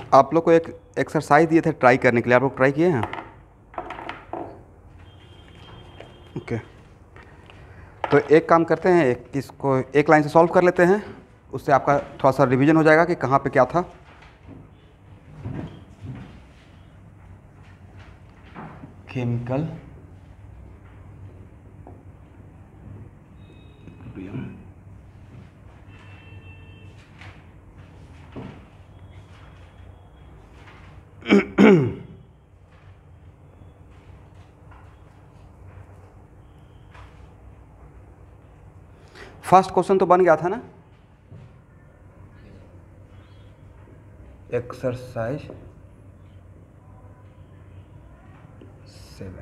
आप लोग को एक एक्सरसाइज दिए थे ट्राई करने के लिए, आप लोग ट्राई किए हैं? ओके तो एक काम करते हैं, इसको एक लाइन से सॉल्व कर लेते हैं, उससे आपका थोड़ा सा रिवीजन हो जाएगा कि कहाँ पे क्या था। केमिकल फर्स्ट क्वेश्चन तो बन गया था ना, exercise 7।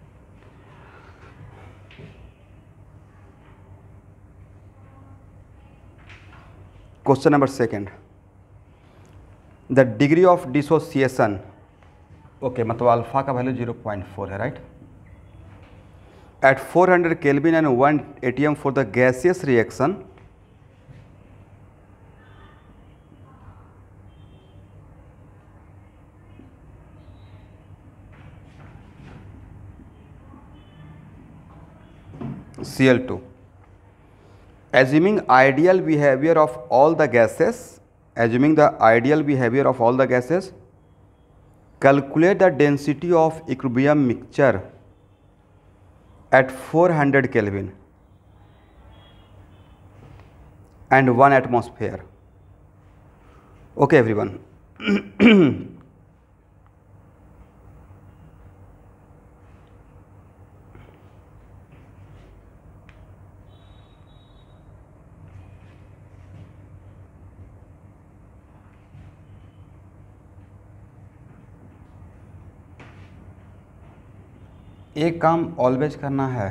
Question number second, the degree of dissociation, okay मतलब अल्फा का वैल्यू 0.4 है, right. At 400 kelvin and 1 atm for the gaseous reaction Cl2, assuming ideal behavior of all the gases, calculate the density of equilibrium mixture at 400 Kelvin and 1 atmosphere. Okay everyone. एक काम always करना है,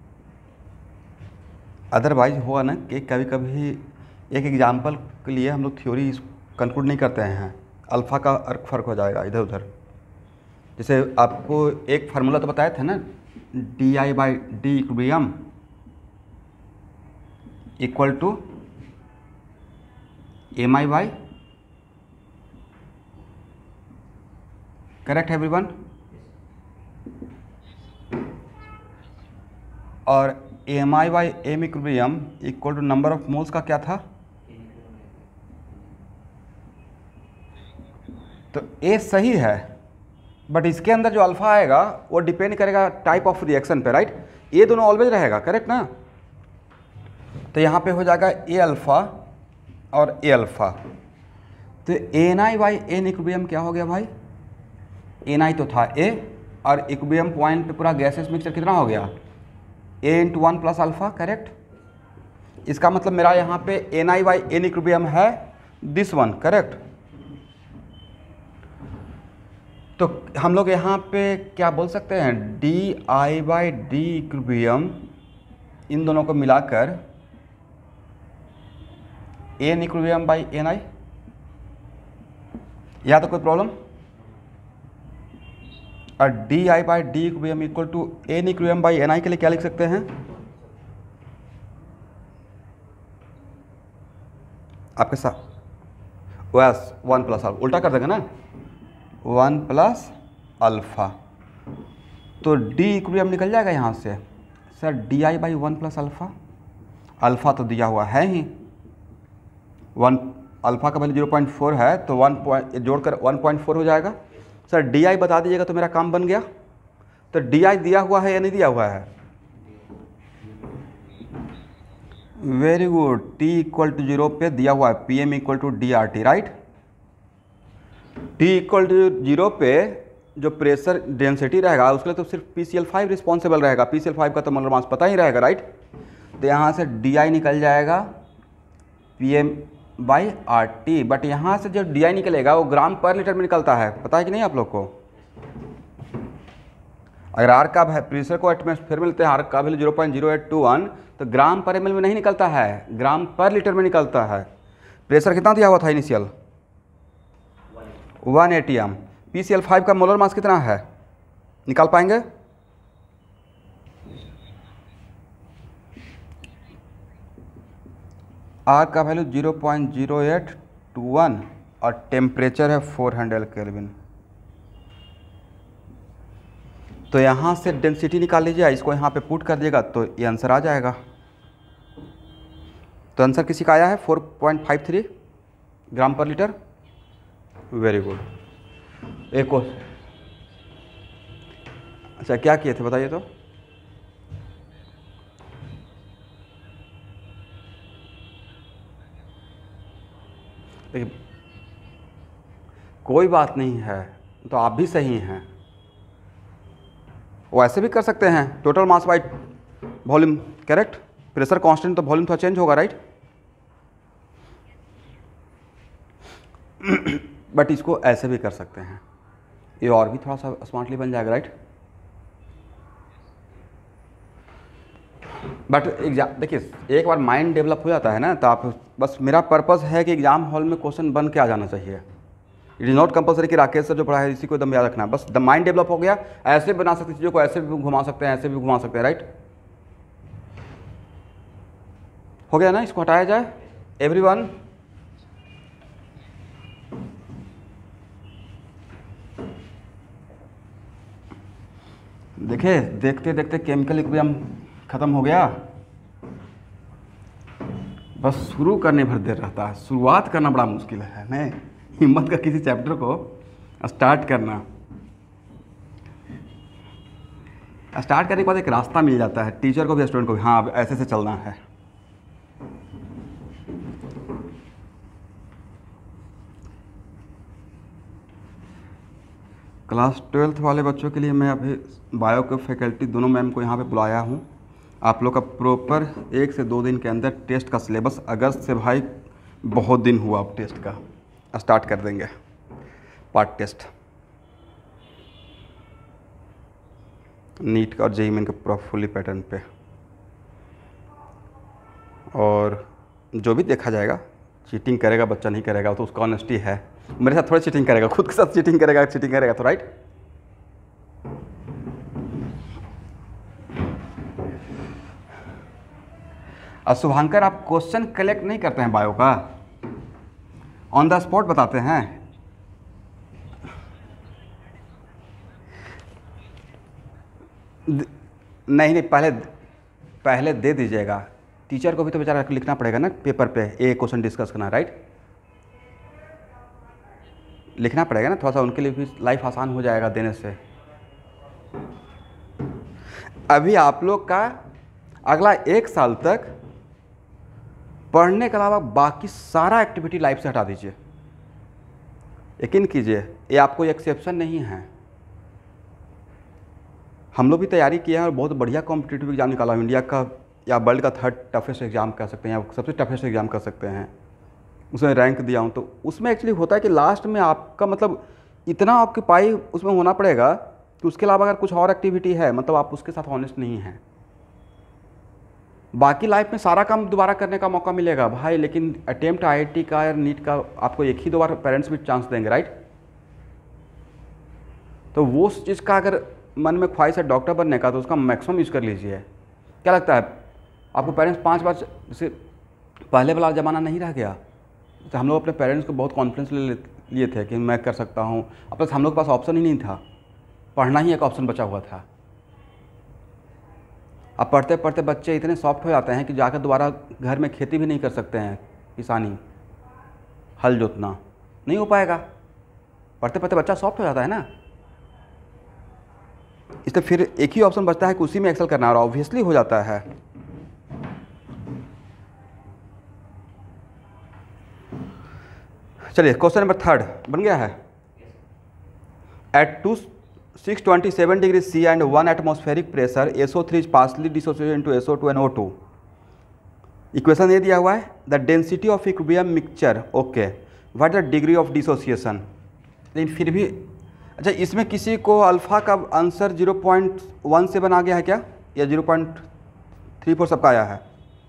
otherwise हुआ ना कि कभी कभी एक एग्जाम्पल के लिए हम लोग थ्योरी कंक्लूड नहीं करते हैं, अल्फ़ा का अर्क फर्क हो जाएगा इधर उधर। जैसे आपको एक फार्मूला तो बताया था ना, di/d equilibrium equal to mi/, correct everyone. और mi/m equilibrium equal to number of moles का क्या था? तो ए सही है, बट इसके अंदर जो अल्फा आएगा वो डिपेंड करेगा टाइप ऑफ रिएक्शन पे, राइट। ये दोनों ऑलवेज रहेगा, करेक्ट ना। तो यहाँ पे हो जाएगा ए अल्फ़ा और ए अल्फ़ा। तो ni/n इक्विलिब्रियम क्या हो गया भाई? ni तो था ए, और इक्विलिब्रियम पॉइंट पे पूरा गैसेस मिक्सचर कितना हो गया? a × 1 + alpha, correct. इसका मतलब मेरा यहाँ पे ni/n इक्विलिब्रियम है दिस वन, करेक्ट। तो हम लोग यहाँ पे क्या बोल सकते हैं, di/d इक्विलिब्रियम इन दोनों को मिलाकर n इक्विलिब्रियम बाई ni, या तो कोई प्रॉब्लम। और di/d equilibrium equal to n equilibrium by ni के लिए क्या लिख सकते हैं आपके साथ? बस 1 + अल्फा, उल्टा कर देंगे ना, 1 + अल्फ़ा। तो d इक्विलिब्रियम निकल जाएगा यहाँ से सर, di/1 + अल्फ़ा। अल्फ़ा तो दिया हुआ है ही, 1 अल्फ़ा का वैल्यू 0.4 है, तो 1 जोड़कर 1.4 हो जाएगा। सर di बता दीजिएगा तो मेरा काम बन गया। तो di दिया हुआ है या नहीं दिया हुआ है? वेरी गुड, t = 0 पे दिया हुआ है, pm = dRT, राइट। t = 0 पे जो प्रेशर डेंसिटी रहेगा उसके लिए तो सिर्फ PCl5 रिस्पॉन्सिबल रहेगा, PCl5 का तो मोलर मास पता ही रहेगा, राइट। तो यहाँ से di निकल जाएगा pm/RT, बट यहाँ से जो di निकलेगा वो ग्राम पर लीटर में निकलता है, पता है कि नहीं आप लोग को? अगर आर का प्रेशर को एटमॉस्फेयर में लेते हैं, आर का वैल्यू 0.0821, तो ग्राम पर ml में नहीं निकलता है, ग्राम पर लीटर में निकलता है। प्रेशर कितना दिया हुआ था इनिशियल? 1 atm। PCl5 का मोलर मास कितना है, निकाल पाएंगे? आर का वैल्यू 0.0821 और टेम्परेचर है 400 केल्विन। तो यहाँ से डेंसिटी निकाल लीजिए, इसको यहाँ पे पुट कर दिएगा तो ये आंसर आ जाएगा। तो आंसर किसी का आया है 4.53 ग्राम पर लीटर। Very good. एक और, अच्छा क्या किए थे बताइए तो। देखिए कोई बात नहीं है, तो आप भी सही हैं। वो ऐसे भी कर सकते हैं, total mass by volume, correct. Pressure constant तो वॉल्यूम थोड़ा चेंज होगा, राइट। बट इसको ऐसे भी कर सकते हैं, ये और भी थोड़ा सा स्मार्टली बन जाएगा, राइट। बट एग्जाम देखिए, एक बार माइंड डेवलप हो जाता है ना, तो आप बस, मेरा पर्पस है कि एग्जाम हॉल में क्वेश्चन बन के आ जाना चाहिए। इट इज़ नॉट कंपलसरी कि राकेश सर जो पढ़ा है इसी को एकदम याद रखना है, बस द माइंड डेवलप हो गया, ऐसे बना सकते चीज़ों को, ऐसे भी घुमा सकते हैं, ऐसे भी घुमा सकते हैं, राइट। हो गया ना, इसको हटाया जाए एवरीवन। देखिए देखते देखते केमिकल इक्विलिब्रियम ख़त्म हो गया, बस शुरू करने भर देर रहता है, शुरुआत करना बड़ा मुश्किल है नहीं, हिम्मत का किसी चैप्टर को स्टार्ट करना। स्टार्ट करने के बाद एक रास्ता मिल जाता है टीचर को भी, स्टूडेंट को भी, हाँ अब ऐसे से चलना है। क्लास 12th वाले बच्चों के लिए मैं अभी बायो के फैकल्टी दोनों मैम को यहाँ पे बुलाया हूँ। आप लोग का प्रॉपर 1 से 2 दिन के अंदर टेस्ट का सिलेबस, अगस्त से भाई बहुत दिन हुआ, अब टेस्ट का स्टार्ट कर देंगे, पार्ट टेस्ट नीट का और जेईई मेन का पूरा फुली पैटर्न पे। और जो भी देखा जाएगा, चीटिंग करेगा बच्चा नहीं करेगा तो उसका ऑनेस्टी है, मेरे साथ थोड़ी चीटिंग करेगा, खुद के साथ चीटिंग करेगा तो राइट। और शुभांकर आप क्वेश्चन कलेक्ट नहीं करते हैं बायो का, ऑन द स्पॉट बताते हैं। नहीं, पहले दे दीजिएगा, टीचर को भी तो बेचारा लिखना पड़ेगा ना पेपर पे, एक क्वेश्चन डिस्कस करना, राइट। लिखना पड़ेगा ना, थोड़ा सा उनके लिए भी लाइफ आसान हो जाएगा देने से। अभी आप लोग का अगला 1 साल तक पढ़ने के अलावा बाकी सारा एक्टिविटी लाइफ से हटा दीजिए। यकीन कीजिए ये आपको एक्सेप्शन नहीं है, हम लोग भी तैयारी किए हैं और बहुत बढ़िया कॉम्पिटिटिव एग्जाम निकाला, इंडिया का या वर्ल्ड का 3rd टफेस्ट एग्जाम कह सकते हैं, या सबसे टफेस्ट एग्जाम कह सकते हैं, उसमें रैंक दिया हूँ। तो उसमें एक्चुअली होता है कि लास्ट में आपका मतलब इतना ऑक्यूपाई उसमें होना पड़ेगा कि उसके अलावा अगर कुछ और एक्टिविटी है मतलब आप उसके साथ ऑनेस्ट नहीं हैं। बाकी लाइफ में सारा काम दोबारा करने का मौका मिलेगा भाई, लेकिन अटेम्प्ट आईआईटी का या नीट का आपको एक ही 2 बार पेरेंट्स भी चांस देंगे, राइट। तो वो चीज़ का अगर मन में ख्वाहिश है डॉक्टर बनने का तो उसका मैक्सिमम यूज़ कर लीजिए। क्या लगता है आपको, पेरेंट्स 5 बार से पहले वाला ज़माना नहीं रह गया, तो हम लोग अपने पेरेंट्स को बहुत कॉन्फिडेंस लिए थे कि मैं कर सकता हूँ। अब तक हम लोग के पास ऑप्शन ही नहीं था, पढ़ना ही एक ऑप्शन बचा हुआ था। अब पढ़ते पढ़ते बच्चे इतने सॉफ्ट हो जाते हैं कि जाकर दोबारा घर में खेती भी नहीं कर सकते हैं, किसानी हल जोतना नहीं हो पाएगा, पढ़ते पढ़ते बच्चा सॉफ्ट हो जाता है ना। इसलिए फिर एक ही ऑप्शन बचता है कि उसी में एक्सेल करना, और ऑब्वियसली हो जाता है। चलिए क्वेश्चन नंबर 3 बन गया है। At 627 degree C and 1 atmospheric pressure SO3 is partially dissociated into SO2 and O2। Equation ये दिया हुआ है, the density of equilibrium mixture, okay, what the degree of dissociation. लेकिन फिर भी अच्छा, इसमें किसी को अल्फ़ा का आंसर 0.17 आ गया है क्या, या 0.34 सबका आया है?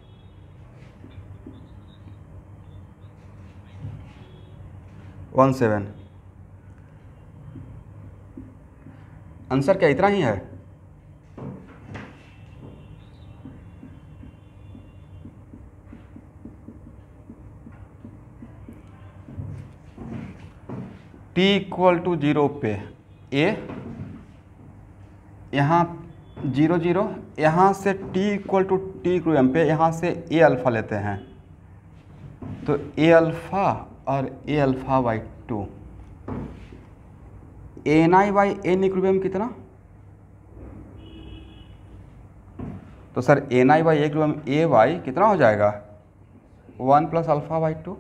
(17) आंसर क्या इतना ही है? t इक्वल टू 0 पे a, यहाँ 0 0, यहाँ से t equal to T equilibrium पे यहाँ से a अल्फ़ा लेते हैं, तो a अल्फ़ा और a alpha by 2, A N I by N equilibrium कितना, तो sir N I by equilibrium A Y कितना हो जाएगा 1 प्लस अल्फ़ा बाई 2।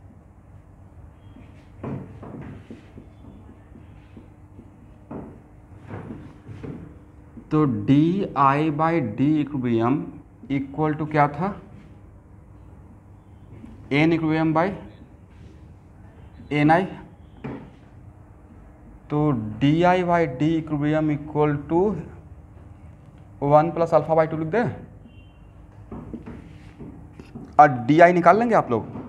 तो D I by D equilibrium equal to क्या था, N equilibrium by N I, तो D I by D equilibrium equal to 1 plus alpha by 2 लिख दें, और डी आई निकाल लेंगे आप लोग,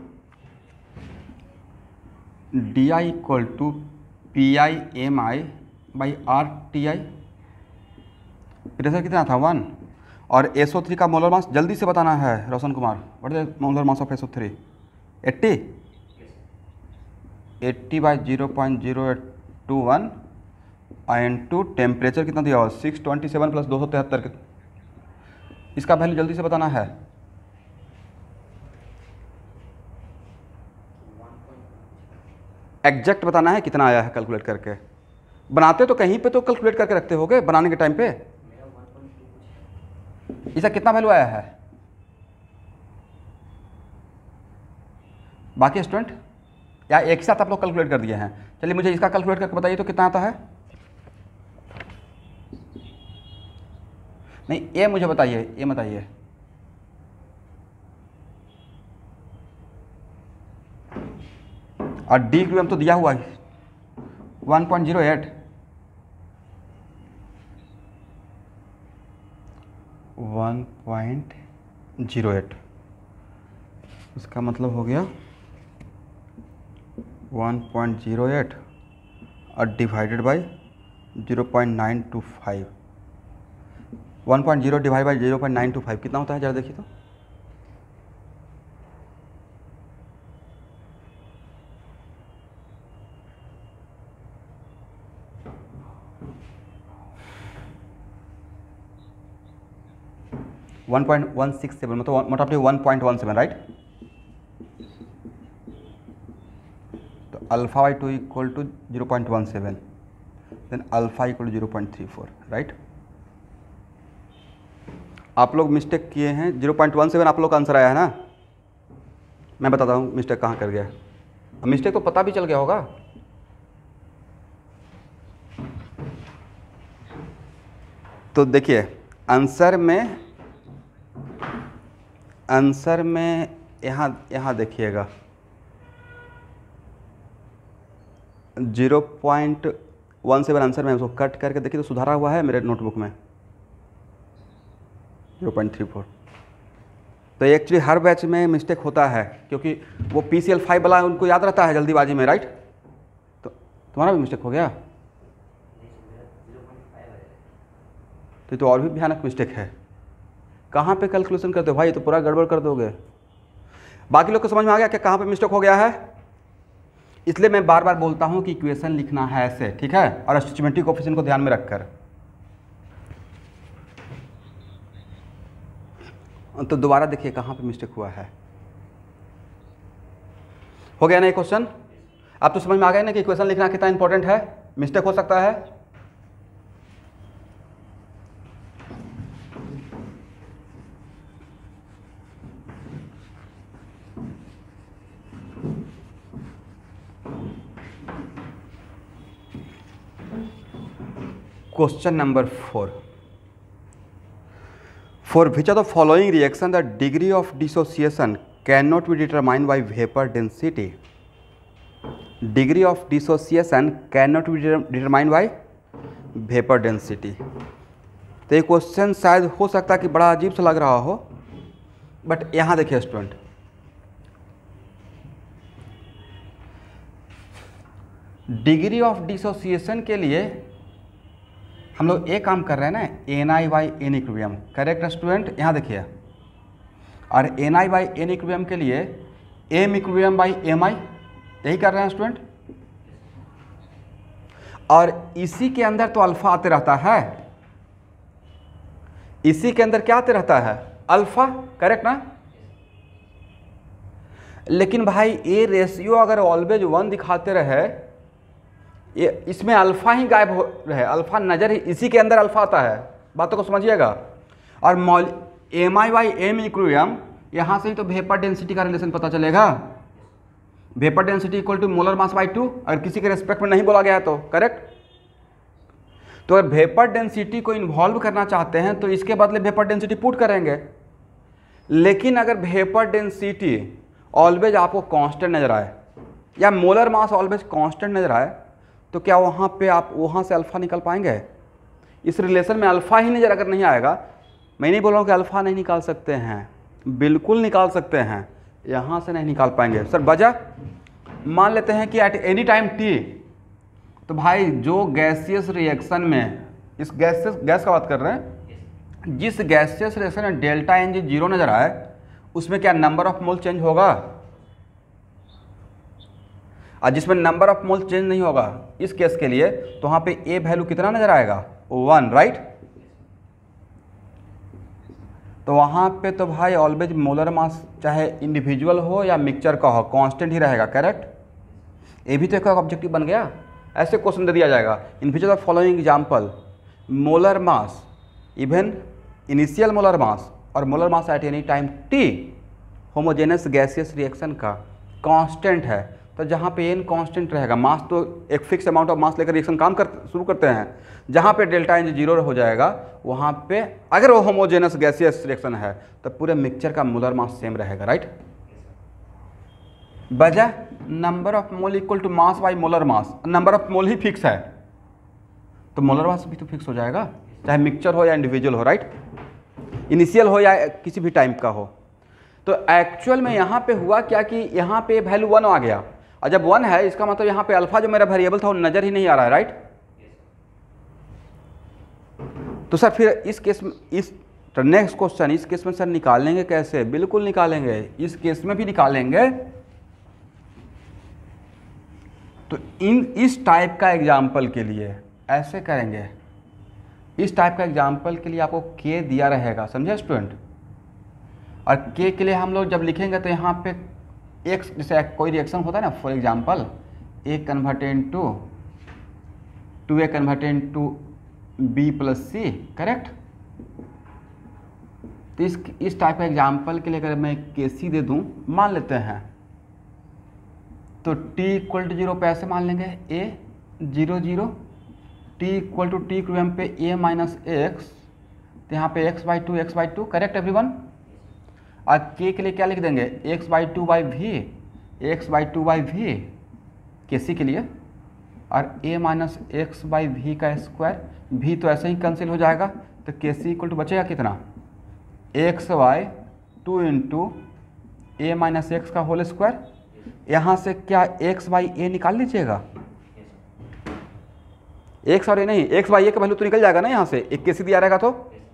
D I equal to P I M I by R T I, pressure कितना था 1, और SO3 का मोलर मास जल्दी से बताना है Roshan Kumar, what is the molar mass of SO3, 80 by 0.0821 into temperature कितना दिया हुआ 627 प्लस 273, इसका वैल्यू जल्दी से बताना है, एग्जैक्ट बताना है कितना आया है कैलकुलेट करके, बनाते तो कहीं पे तो कैलकुलेट करके रखते होगे बनाने के टाइम पे, इसका कितना वैल्यू आया है बाकी स्टूडेंट, या एक साथ आप लोग कैलकुलेट कर दिए हैं, चलिए मुझे इसका कैलकुलेट करके बताइए तो कितना आता है, नहीं ये मुझे बताइए, ये बताइए और डी इक्विलिब्रियम तो दिया हुआ है 1.08, 1.08, इसका मतलब हो गया 1.08 और डिवाइडेड बाई 0.925, 1.0 डिवाइड बाई 0.925 कितना होता है जरा देखिए तो, वन 1.167 मतलब मोटामोटी 1.17 राइट, तो alpha by 2 equal to 0.17, then alpha equal to 0.34 right. आप लोग मिस्टेक किए हैं, 0.17 आप लोग का आंसर आया है ना, मैं बताता हूँ मिस्टेक कहाँ कर गया, मिस्टेक तो पता भी चल गया होगा, तो देखिए आंसर में यहाँ देखिएगा 0.17 आंसर में उसको कट करके देखिए तो सुधारा हुआ है मेरे नोटबुक में 0.34, तो एक्चुअली हर बैच में मिस्टेक होता है क्योंकि वो PCL 5 वाला उनको याद रहता है जल्दीबाजी में राइट, तो तुम्हारा भी मिस्टेक हो गया, तो और भी भयानक मिस्टेक है, कहाँ पे कैलकुलेशन करते हो भाई, तो पूरा गड़बड़ कर दोगे। बाकी लोग को समझ में आ गया कि कहाँ पे मिस्टेक हो गया है, इसलिए मैं बार बार बोलता हूँ कि इक्वेशन लिखना है ऐसे, ठीक है, और स्टिचमेंट्री कोएफिशिएंट को ध्यान में रखकर। तो दोबारा देखिए कहाँ पे मिस्टेक हुआ है, हो गया ना ये क्वेश्चन, आप तो समझ में आ गया ना कि इक्वेशन लिखना कितना इंपॉर्टेंट है, मिस्टेक हो सकता है। Question number 4, for which of the following reaction the degree of dissociation can not be determined by vapour density, degree of dissociation can not be determined by vapour density. तो ये question शायद हो सकता है कि बड़ा अजीब सा लग रहा हो, बट यहाँ देखिए स्टूडेंट, डिग्री ऑफ डिसोसिएशन के लिए हम लोग एक काम कर रहे हैं ना, N I by N equilibrium, correct student, यहाँ देखिए, और N I by N equilibrium के लिए M equilibrium by M I, यही कर रहे हैं स्टूडेंट। और इसी के अंदर तो अल्फा आते रहता है, इसी के अंदर क्या आते रहता है, अल्फा, करेक्ट ना। लेकिन भाई ये रेशियो अगर ऑलवेज 1 दिखाते रहे, ये इसमें अल्फा ही गायब हो रहे, अल्फा नजर ही, इसी के अंदर अल्फा आता है, बातों को समझिएगा। और mi/m इक्विलिब्रियम, यहाँ से ही तो वेपर डेंसिटी का रिलेशन पता चलेगा। Vapour density equal to molar mass by 2, अगर किसी के रेस्पेक्ट में नहीं बोला गया है तो, करेक्ट। तो अगर वेपर डेंसिटी को इन्वॉल्व करना चाहते हैं तो इसके बदले वेपर डेंसिटी पुट करेंगे। लेकिन अगर वेपर डेंसिटी ऑलवेज आपको कांस्टेंट नजर आए या मोलर मास ऑलवेज कांस्टेंट नजर आए, तो क्या वहाँ पे आप वहाँ से अल्फा निकाल पाएंगे? इस रिलेशन में अल्फा ही नजर अगर नहीं आएगा, मैं नहीं बोल रहा हूँ कि अल्फा नहीं निकाल सकते हैं, बिल्कुल निकाल सकते हैं, यहाँ से नहीं निकाल पाएंगे। सर वजह मान लेते हैं कि एट एनी टाइम टी, तो भाई जो गैसियस रिएक्शन में, इस गैस का बात कर रहे हैं, जिस गैसियस रिएक्शन में डेल्टा एन जी 0 नजर आए, उसमें क्या नंबर ऑफ मोल चेंज होगा? और जिसमें नंबर ऑफ मोल चेंज नहीं होगा, इस केस के लिए, तो वहाँ पे ए वैल्यू कितना नजर आएगा, 1, राइट। तो वहाँ पे तो भाई ऑलवेज मोलर मास चाहे इंडिविजुअल हो या मिक्सचर का हो, कांस्टेंट ही रहेगा, करेक्ट। ये भी तो एक ऑब्जेक्टिव बन गया। ऐसे क्वेश्चन दे दिया जाएगा, in which of following example molar mass even initial molar mass और molar mass at any time T homogeneous gaseous reaction का कांस्टेंट है। तो जहाँ पे एन कांस्टेंट रहेगा, मास तो एक फिक्स अमाउंट ऑफ मास लेकर रिएक्शन शुरू करते हैं, जहाँ पे डेल्टा एन 0 हो जाएगा, वहाँ पे अगर वो होमोजेनस गैसियस रिएक्शन है तो पूरे मिक्सचर का मोलर मास सेम रहेगा, राइट। वजह number of mole equal to mass by molar mass, number of mole ही फिक्स है तो मोलर मास भी तो फिक्स हो जाएगा, चाहे मिक्सचर हो या इंडिविजुअल हो, राइट, इनिशियल हो या किसी भी टाइम का हो। तो एक्चुअल में यहाँ पे हुआ क्या कि यहाँ पे वैल्यू 1 आ गया, और जब 1 है इसका मतलब यहाँ पे अल्फा जो मेरा वेरिएबल था वो नजर ही नहीं आ रहा है, राइट। तो सर फिर इस केस में, इस नेक्स्ट क्वेश्चन, इस केस में सर निकालेंगे कैसे? बिल्कुल निकालेंगे, इस केस में भी निकालेंगे। तो इस टाइप का एग्जाम्पल के लिए ऐसे करेंगे, इस टाइप का एग्जाम्पल के लिए आपको के दिया रहेगा, समझे स्टूडेंट। और के के लिए हम लोग जब लिखेंगे तो यहाँ पे एक्स, जैसे कोई रिएक्शन होता है ना, for example A converted to A converted to B plus C, correct. तो इस टाइप का एग्जाम्पल के लिए अगर मैं के सी दे दूँ, मान लेते हैं, तो t इक्वल टू 0 पे ऐसे मान लेंगे a 0 0, t equal to T equilibrium पे a माइनस एक्स, तो यहाँ पे x/2 करेक्ट एवरीवन। और k के लिए क्या लिख देंगे, x/2/v, x/2/v के सी के लिए, और a माइनस x/v का स्क्वायर, v तो ऐसे ही कैंसिल हो जाएगा, तो के सी इक्वल टू बचेगा कितना, x/2 into a minus X का होल स्क्वायर। यहाँ से क्या x/a निकाल लीजिएगा, x और a नहीं, x/a का वैल्यू तो निकल जाएगा ना यहाँ से, एक केसी दिया रहेगा तो,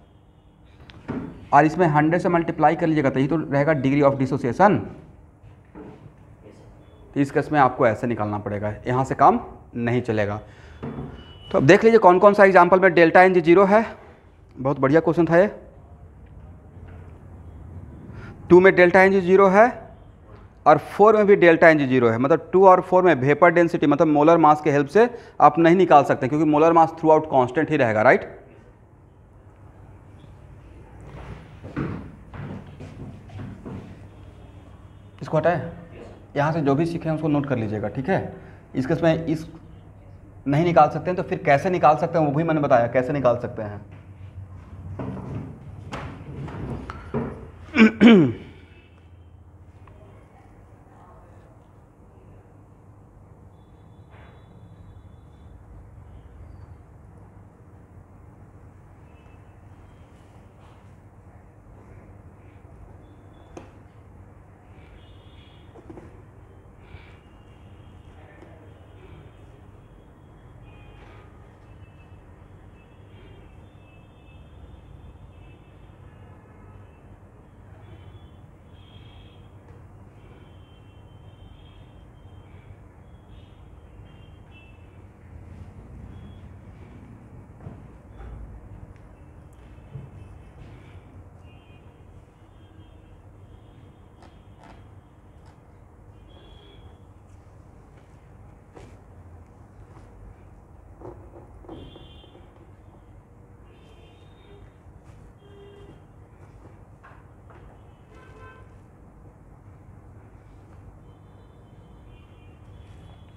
और इसमें 100 से मल्टीप्लाई कर लीजिएगा, तो यही तो रहेगा डिग्री ऑफ डिसोसिएशन। तो इस केस में आपको ऐसे निकालना पड़ेगा, यहाँ से काम नहीं चलेगा। तो अब देख लीजिए कौन कौन सा एग्जाम्पल में डेल्टा एन 0 है। बहुत बढ़िया क्वेश्चन था ये। 2 में डेल्टा एन 0 है और 4 में भी डेल्टा एन 0 है, मतलब 2 और 4 में वेपर डेंसिटी मतलब मोलर मास के हेल्प से आप नहीं निकाल सकते, क्योंकि molar mass throughout constant ही रहेगा, राइट। इसको हटाए, यहाँ से जो भी सीखे हैं उसको नोट कर लीजिएगा, ठीक है। इस केस में इस नहीं निकाल सकते हैं तो फिर कैसे निकाल सकते हैं वो भी मैंने बताया, कैसे निकाल सकते हैं।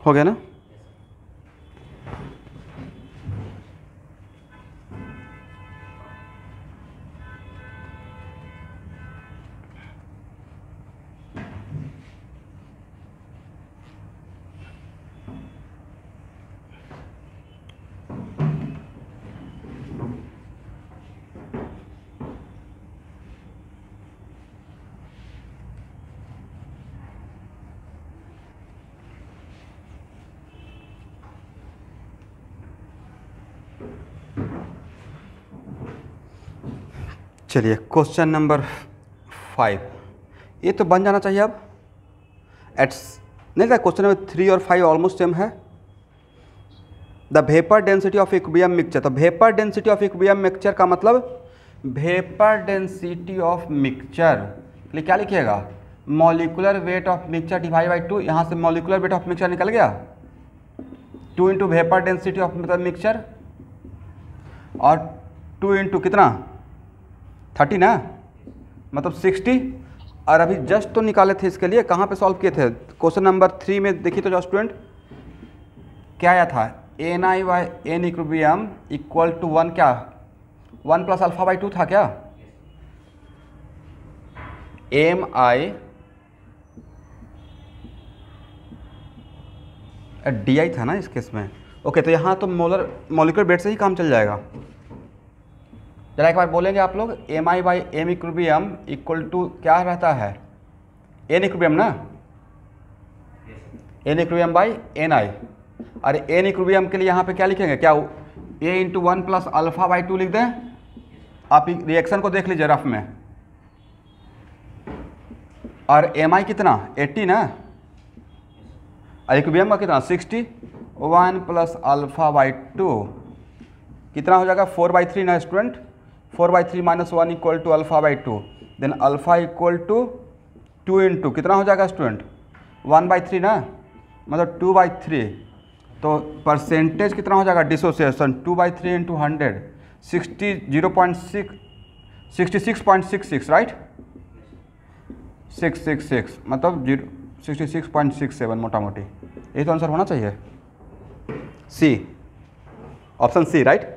हो गया ना। चलिए क्वेश्चन नंबर 5, ये तो बन जाना चाहिए अब। एट्स नहीं था, क्वेश्चन नंबर 3 और 5 ऑलमोस्ट सेम है। The vapour density of equilibrium mixture, तो vapour density of equilibrium mixture का मतलब वेपर डेंसिटी ऑफ मिक्सचर के लिए क्या लिखिएगा, molecular weight of mixture divide by 2। यहाँ से मॉलिकुलर वेट ऑफ मिक्सचर निकल गया, 2 इंटू वेपर डेंसिटी ऑफ मतलब मिक्सचर, और 2 इंटू कितना 30 ना, मतलब 60। और अभी जस्ट तो निकाले थे इसके लिए, कहाँ पे सॉल्व किए थे, क्वेश्चन नंबर 3 में देखिए तो जो स्टूडेंट क्या आया था, NI by N equilibrium equal to 1 क्या 1 प्लस अल्फा बाई 2 था क्या, MI DI था ना इस केस में। ओके, तो यहाँ तो मॉलिक्यूलर वेट से ही काम चल जाएगा। जरा एक बार बोलेंगे आप लोग, MI by M equilibrium equal to क्या रहता है, एन इक्विलिब्रियम ना, एन इक्विलिब्रियम बाई NI। और एन इक्विलिब्रियम के लिए यहाँ पे क्या लिखेंगे, क्या A into 1 plus alpha by 2 लिख दें। आप रिएक्शन को देख लीजिए रफ में। और MI कितना 80 ना, और इक्विलिब्रियम का कितना 60, 1 प्लस अल्फा बाई 2 कितना हो जाएगा 4/3 ना student, 4/3 minus 1 equal to alpha by 2, then alpha equal to 2 into कितना हो जाएगा स्टूडेंट 1/3 ना, मतलब 2/3। तो परसेंटेज कितना हो जाएगा डिसोसिएशन, 2/3 इंटू 100 66.66 राइट, 666 मतलब 66.67 मोटा मोटी, यही तो आंसर होना चाहिए, सी, ऑप्शन सी राइट।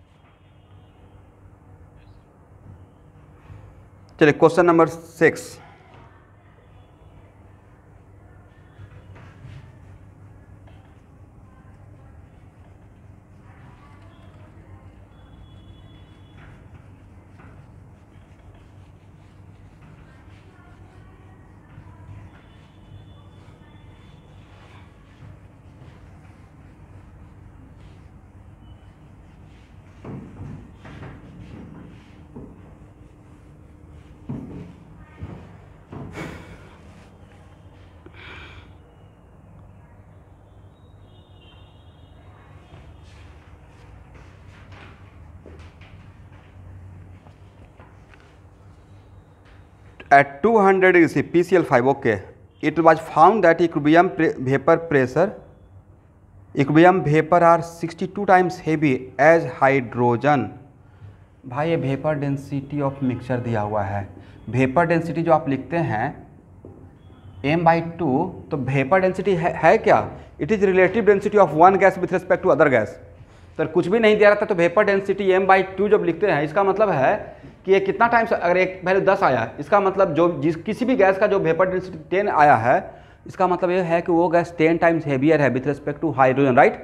चलिए question number 6, at 200 degrees C, PCl5, okay, it was found that equilibrium vapor are 62 times heavy as hydrogen। भाई ये वेपर डेंसिटी ऑफ मिक्सचर दिया हुआ है। वेपर डेंसिटी जो आप लिखते हैं m/2, तो वेपर डेंसिटी है क्या, it is relative density of one gas with respect to other gas. तो कुछ भी नहीं दिया रहता तो वेपर डेंसिटी m/2 जब लिखते हैं, इसका मतलब है कि ये कितना टाइम्स, अगर एक वैल्यू 10 आया, इसका मतलब जो किसी भी गैस का जो वेपर डेंसिटी 10 आया है, इसका मतलब ये है कि वो गैस 10 टाइम्स हेवियर है with respect to hydrogen right.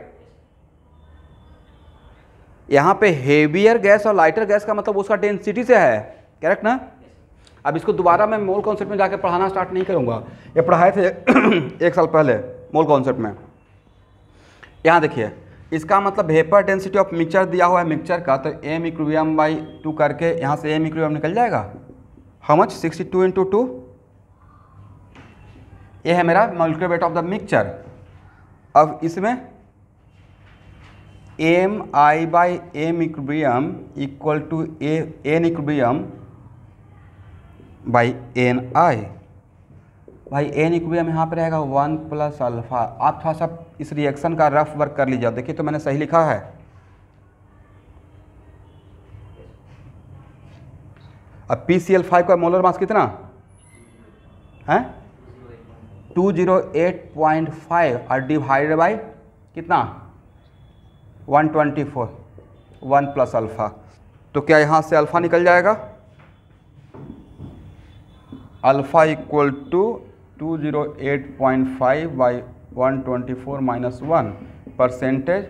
यहाँ पे हेवियर गैस और लाइटर गैस का मतलब उसका डेंसिटी से है, करेक्ट ना। अब इसको दोबारा मैं मोल कॉन्सेप्ट में जाकर पढ़ाना स्टार्ट नहीं करूँगा, ये पढ़ाए थे 1 साल पहले मोल कॉन्सेप्ट में। यहाँ देखिए, इसका मतलब वेपर डेंसिटी ऑफ मिक्सचर दिया हुआ है मिक्सचर का, तो m इक्विलिब्रियम बाई 2 करके यहाँ से m इक्विलिब्रियम निकल जाएगा, हाउ मच 62 इंटू 2, ये है मेरा molecular weight of the mixture. अब इसमें MI by M equilibrium equal to N equilibrium by NI। भाई एन इक्विलिब्रियम यहाँ पे रहेगा 1 प्लस अल्फा। आप थोड़ा सा इस रिएक्शन का रफ वर्क कर लीजिए, देखिए तो मैंने सही लिखा है। अब PCl5 का मोलर मास कितना है 208.5 और डिवाइडेड बाई कितना 124 1 प्लस अल्फ़ा। तो क्या यहाँ से अल्फ़ा निकल जाएगा? Alpha equal to 208.5 by 124 minus 1 percentage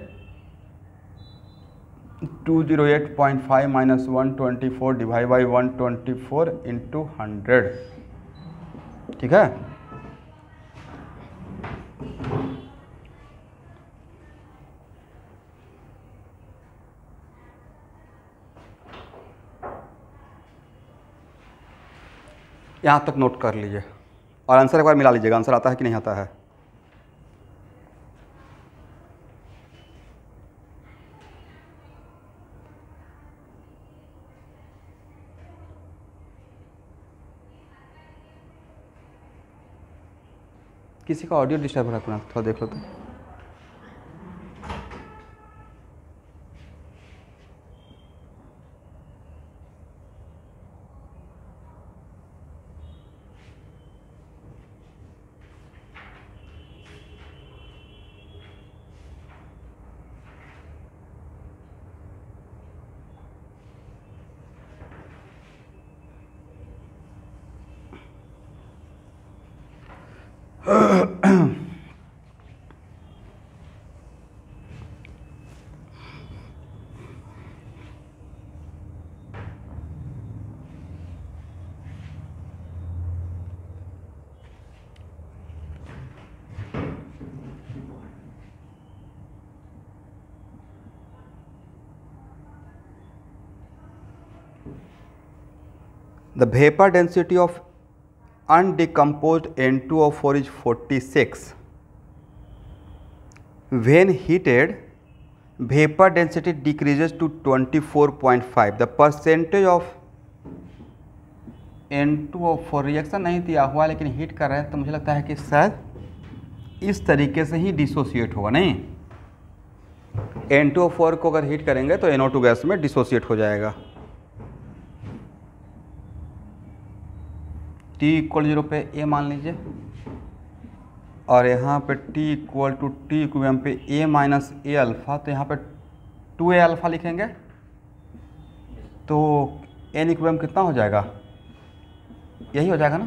208.5 minus 124 divide by 124 into 100। ठीक है। यहाँ तक नोट कर लीजिए और आंसर एक बार मिला लीजिएगा, आंसर आता है कि नहीं आता है। किसी का ऑडियो डिस्टर्ब हो रहा है अपना, थोड़ा देख लो तो। The vapor density of undecomposed N2O4 is 46. When heated, vapor density decreases to 24.5. The percentage of N2O4 reaction नहीं दिया हुआ लेकिन हीट कर रहे हैं, तो मुझे लगता है कि शायद इस तरीके से ही डिसोसिएट होगा। नहीं, N2O4 को अगर हीट करेंगे तो NO2 गैस में डिसोसिएट हो जाएगा। T इक्वल 0 पे A मान लीजिए और यहाँ पे T equal to T equilibrium पे A माइनस A अल्फ़ा, तो यहाँ पे 2A अल्फ़ा लिखेंगे तो N इक्विलिब्रियम कितना हो जाएगा? यही हो जाएगा ना।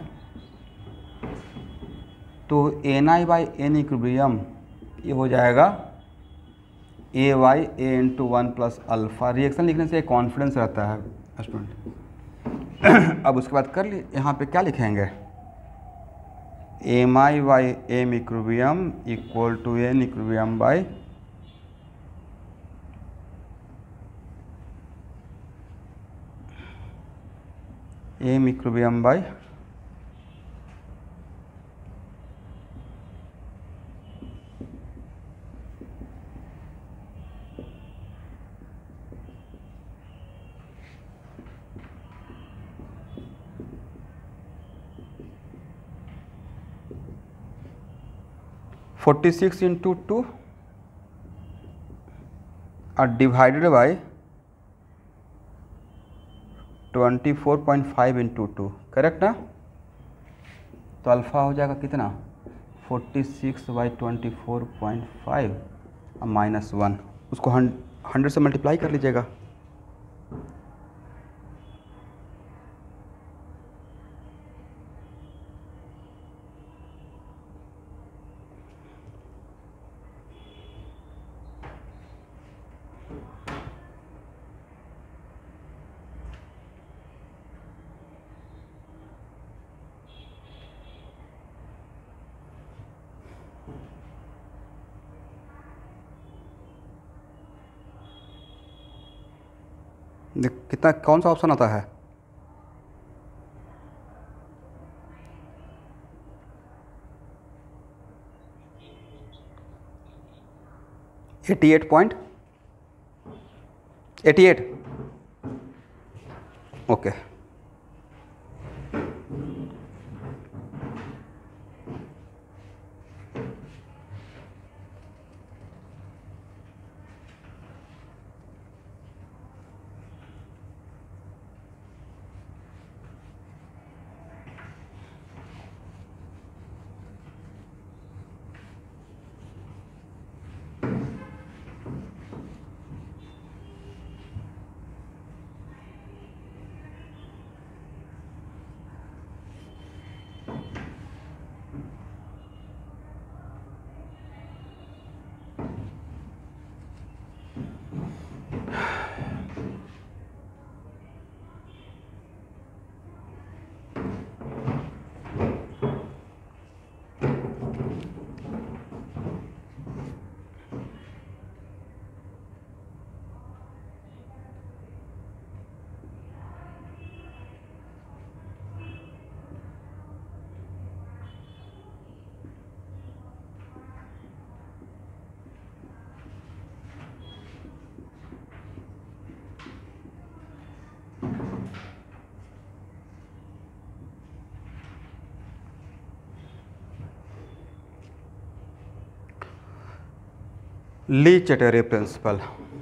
तो Ni बाई N इक्विलिब्रियम ये हो जाएगा A by A into 1 plus alpha. Reaction लिखने से कॉन्फिडेंस रहता है स्टूडेंट। अब उसके बाद कर ली, यहाँ पे क्या लिखेंगे? M I by M equilibrium equal to N equilibrium by M equilibrium by forty six into 2 और डिवाइडेड बाई 24.5 इंटू 2, करेक्ट ना। तो अल्फ़ा हो जाएगा कितना? 46 बाई 24.5 और माइनस 1, उसको 100 से मल्टीप्लाई कर लीजिएगा। कितना, कौन सा ऑप्शन आता है? $88.88 ओके। ली चेटेरे प्रिंसिपल।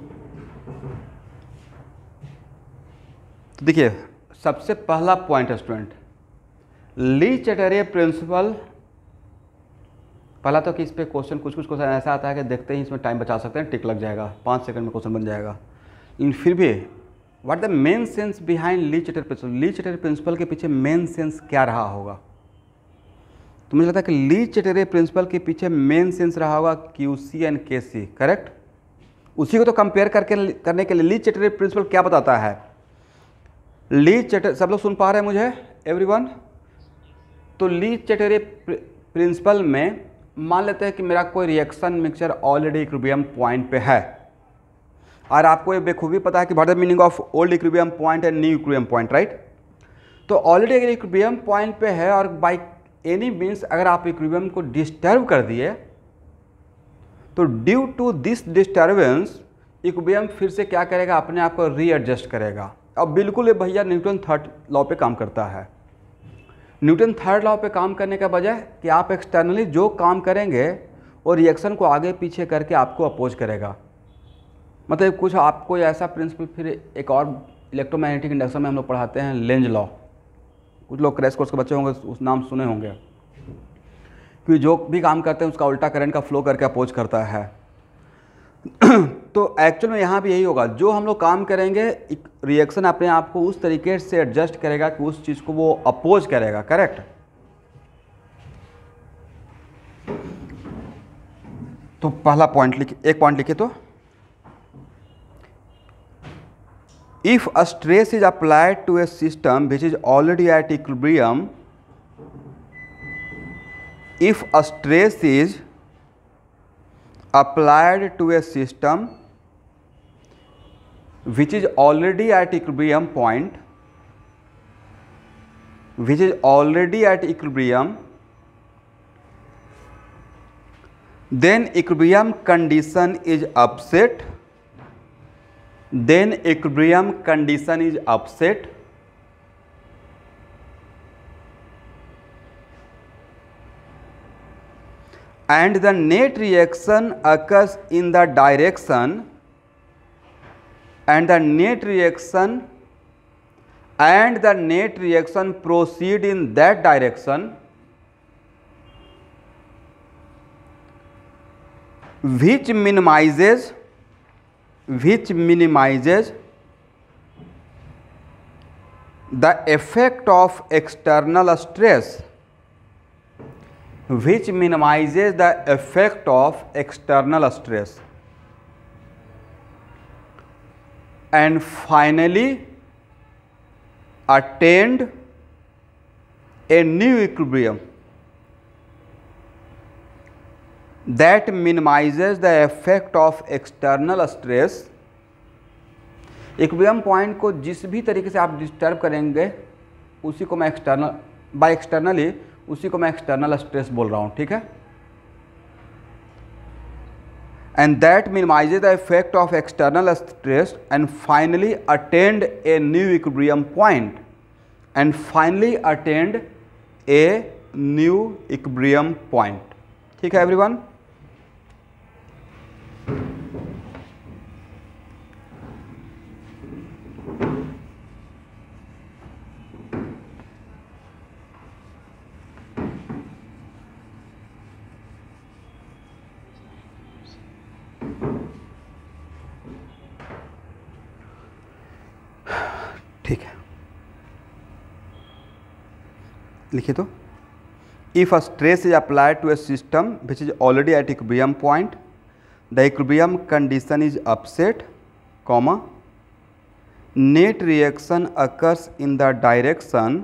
तो देखिए सबसे पहला point student, Le Chatelier principle. पहला तो कि इस पे क्वेश्चन कुछ क्वेश्चन ऐसा आता है कि देखते ही इसमें टाइम बचा सकते हैं, टिक लग जाएगा, 5 सेकंड में क्वेश्चन बन जाएगा। लेकिन फिर भी what the main sense behind Le Chatelier principle, Le Chatelier principle के पीछे मेन सेंस क्या रहा होगा? तो मुझे लगता है कि ली चेटेरे प्रिंसिपल के पीछे मेन सेंस रहा होगा QC एंड KC, करेक्ट। उसी को तो कंपेयर करने के लिए ली चेटेरे प्रिंसिपल क्या बताता है। ली चेटेरे, सब लोग सुन पा रहे हैं मुझे, एवरीवन? तो ली चेटेरे प्रिंसिपल में मान लेते हैं कि मेरा कोई reaction mixture already equilibrium point पे है, और आपको ये बेखूबी पता है कि what the meaning of old equilibrium point and new equilibrium point, right. तो ऑलरेडी अगर इक्विलिब्रियम पॉइंट पे है और बाई एनी मीन्स अगर आप इक्विलिब्रियम को डिस्टर्ब कर दिए, तो due to this disturbance equilibrium फिर से क्या करेगा, अपने आप को रीएडजस्ट करेगा। अब बिल्कुल ये भैया न्यूटन थर्ड लॉ पे काम करता है। न्यूटन थर्ड लॉ पे काम करने का वजह कि आप एक्सटर्नली जो काम करेंगे वो रिएक्शन को आगे पीछे करके आपको अपोज करेगा। मतलब कुछ आपको ऐसा प्रिंसिपल, फिर एक और इलेक्ट्रोमैग्नेटिक इंडक्शन में हम लोग पढ़ाते हैं लेंज लॉ, कुछ लोग क्रैश कोर्स के बच्चे होंगे उस नाम सुने होंगे, कि जो भी काम करते हैं उसका उल्टा करंट का फ्लो करके अपोज करता है। तो एक्चुअल में यहाँ भी यही होगा, जो हम लोग काम करेंगे रिएक्शन अपने आप को उस तरीके से एडजस्ट करेगा कि उस चीज़ को वो अपोज करेगा, करेक्ट। तो पहला पॉइंट लिखिए, एक पॉइंट लिखिए। तो if a stress is applied to a system which is already at equilibrium, if a stress is applied to a system which is already at equilibrium point, which is already at equilibrium, then equilibrium condition is upset, then equilibrium condition is upset, and the net reaction occurs in the direction, and the net reaction proceed in that direction which minimizes the effect of external stress, which minimizes the effect of external stress, and finally attained a new equilibrium that minimizes the effect of external stress। Equilibrium point को जिस भी तरीके से आप disturb करेंगे उसी को मैं एक्सटर्नली उसी को मैं एक्सटर्नल स्ट्रेस बोल रहा हूँ, ठीक है। And that minimizes the effect of external stress and finally attend a new equilibrium point, and finally attend a new equilibrium point, ठीक है एवरीवन। ठीक है, लिखिए। तो if a stress is applied to a system which is already at equilibrium point, the equilibrium condition is upset, comma, net reaction occurs in the direction,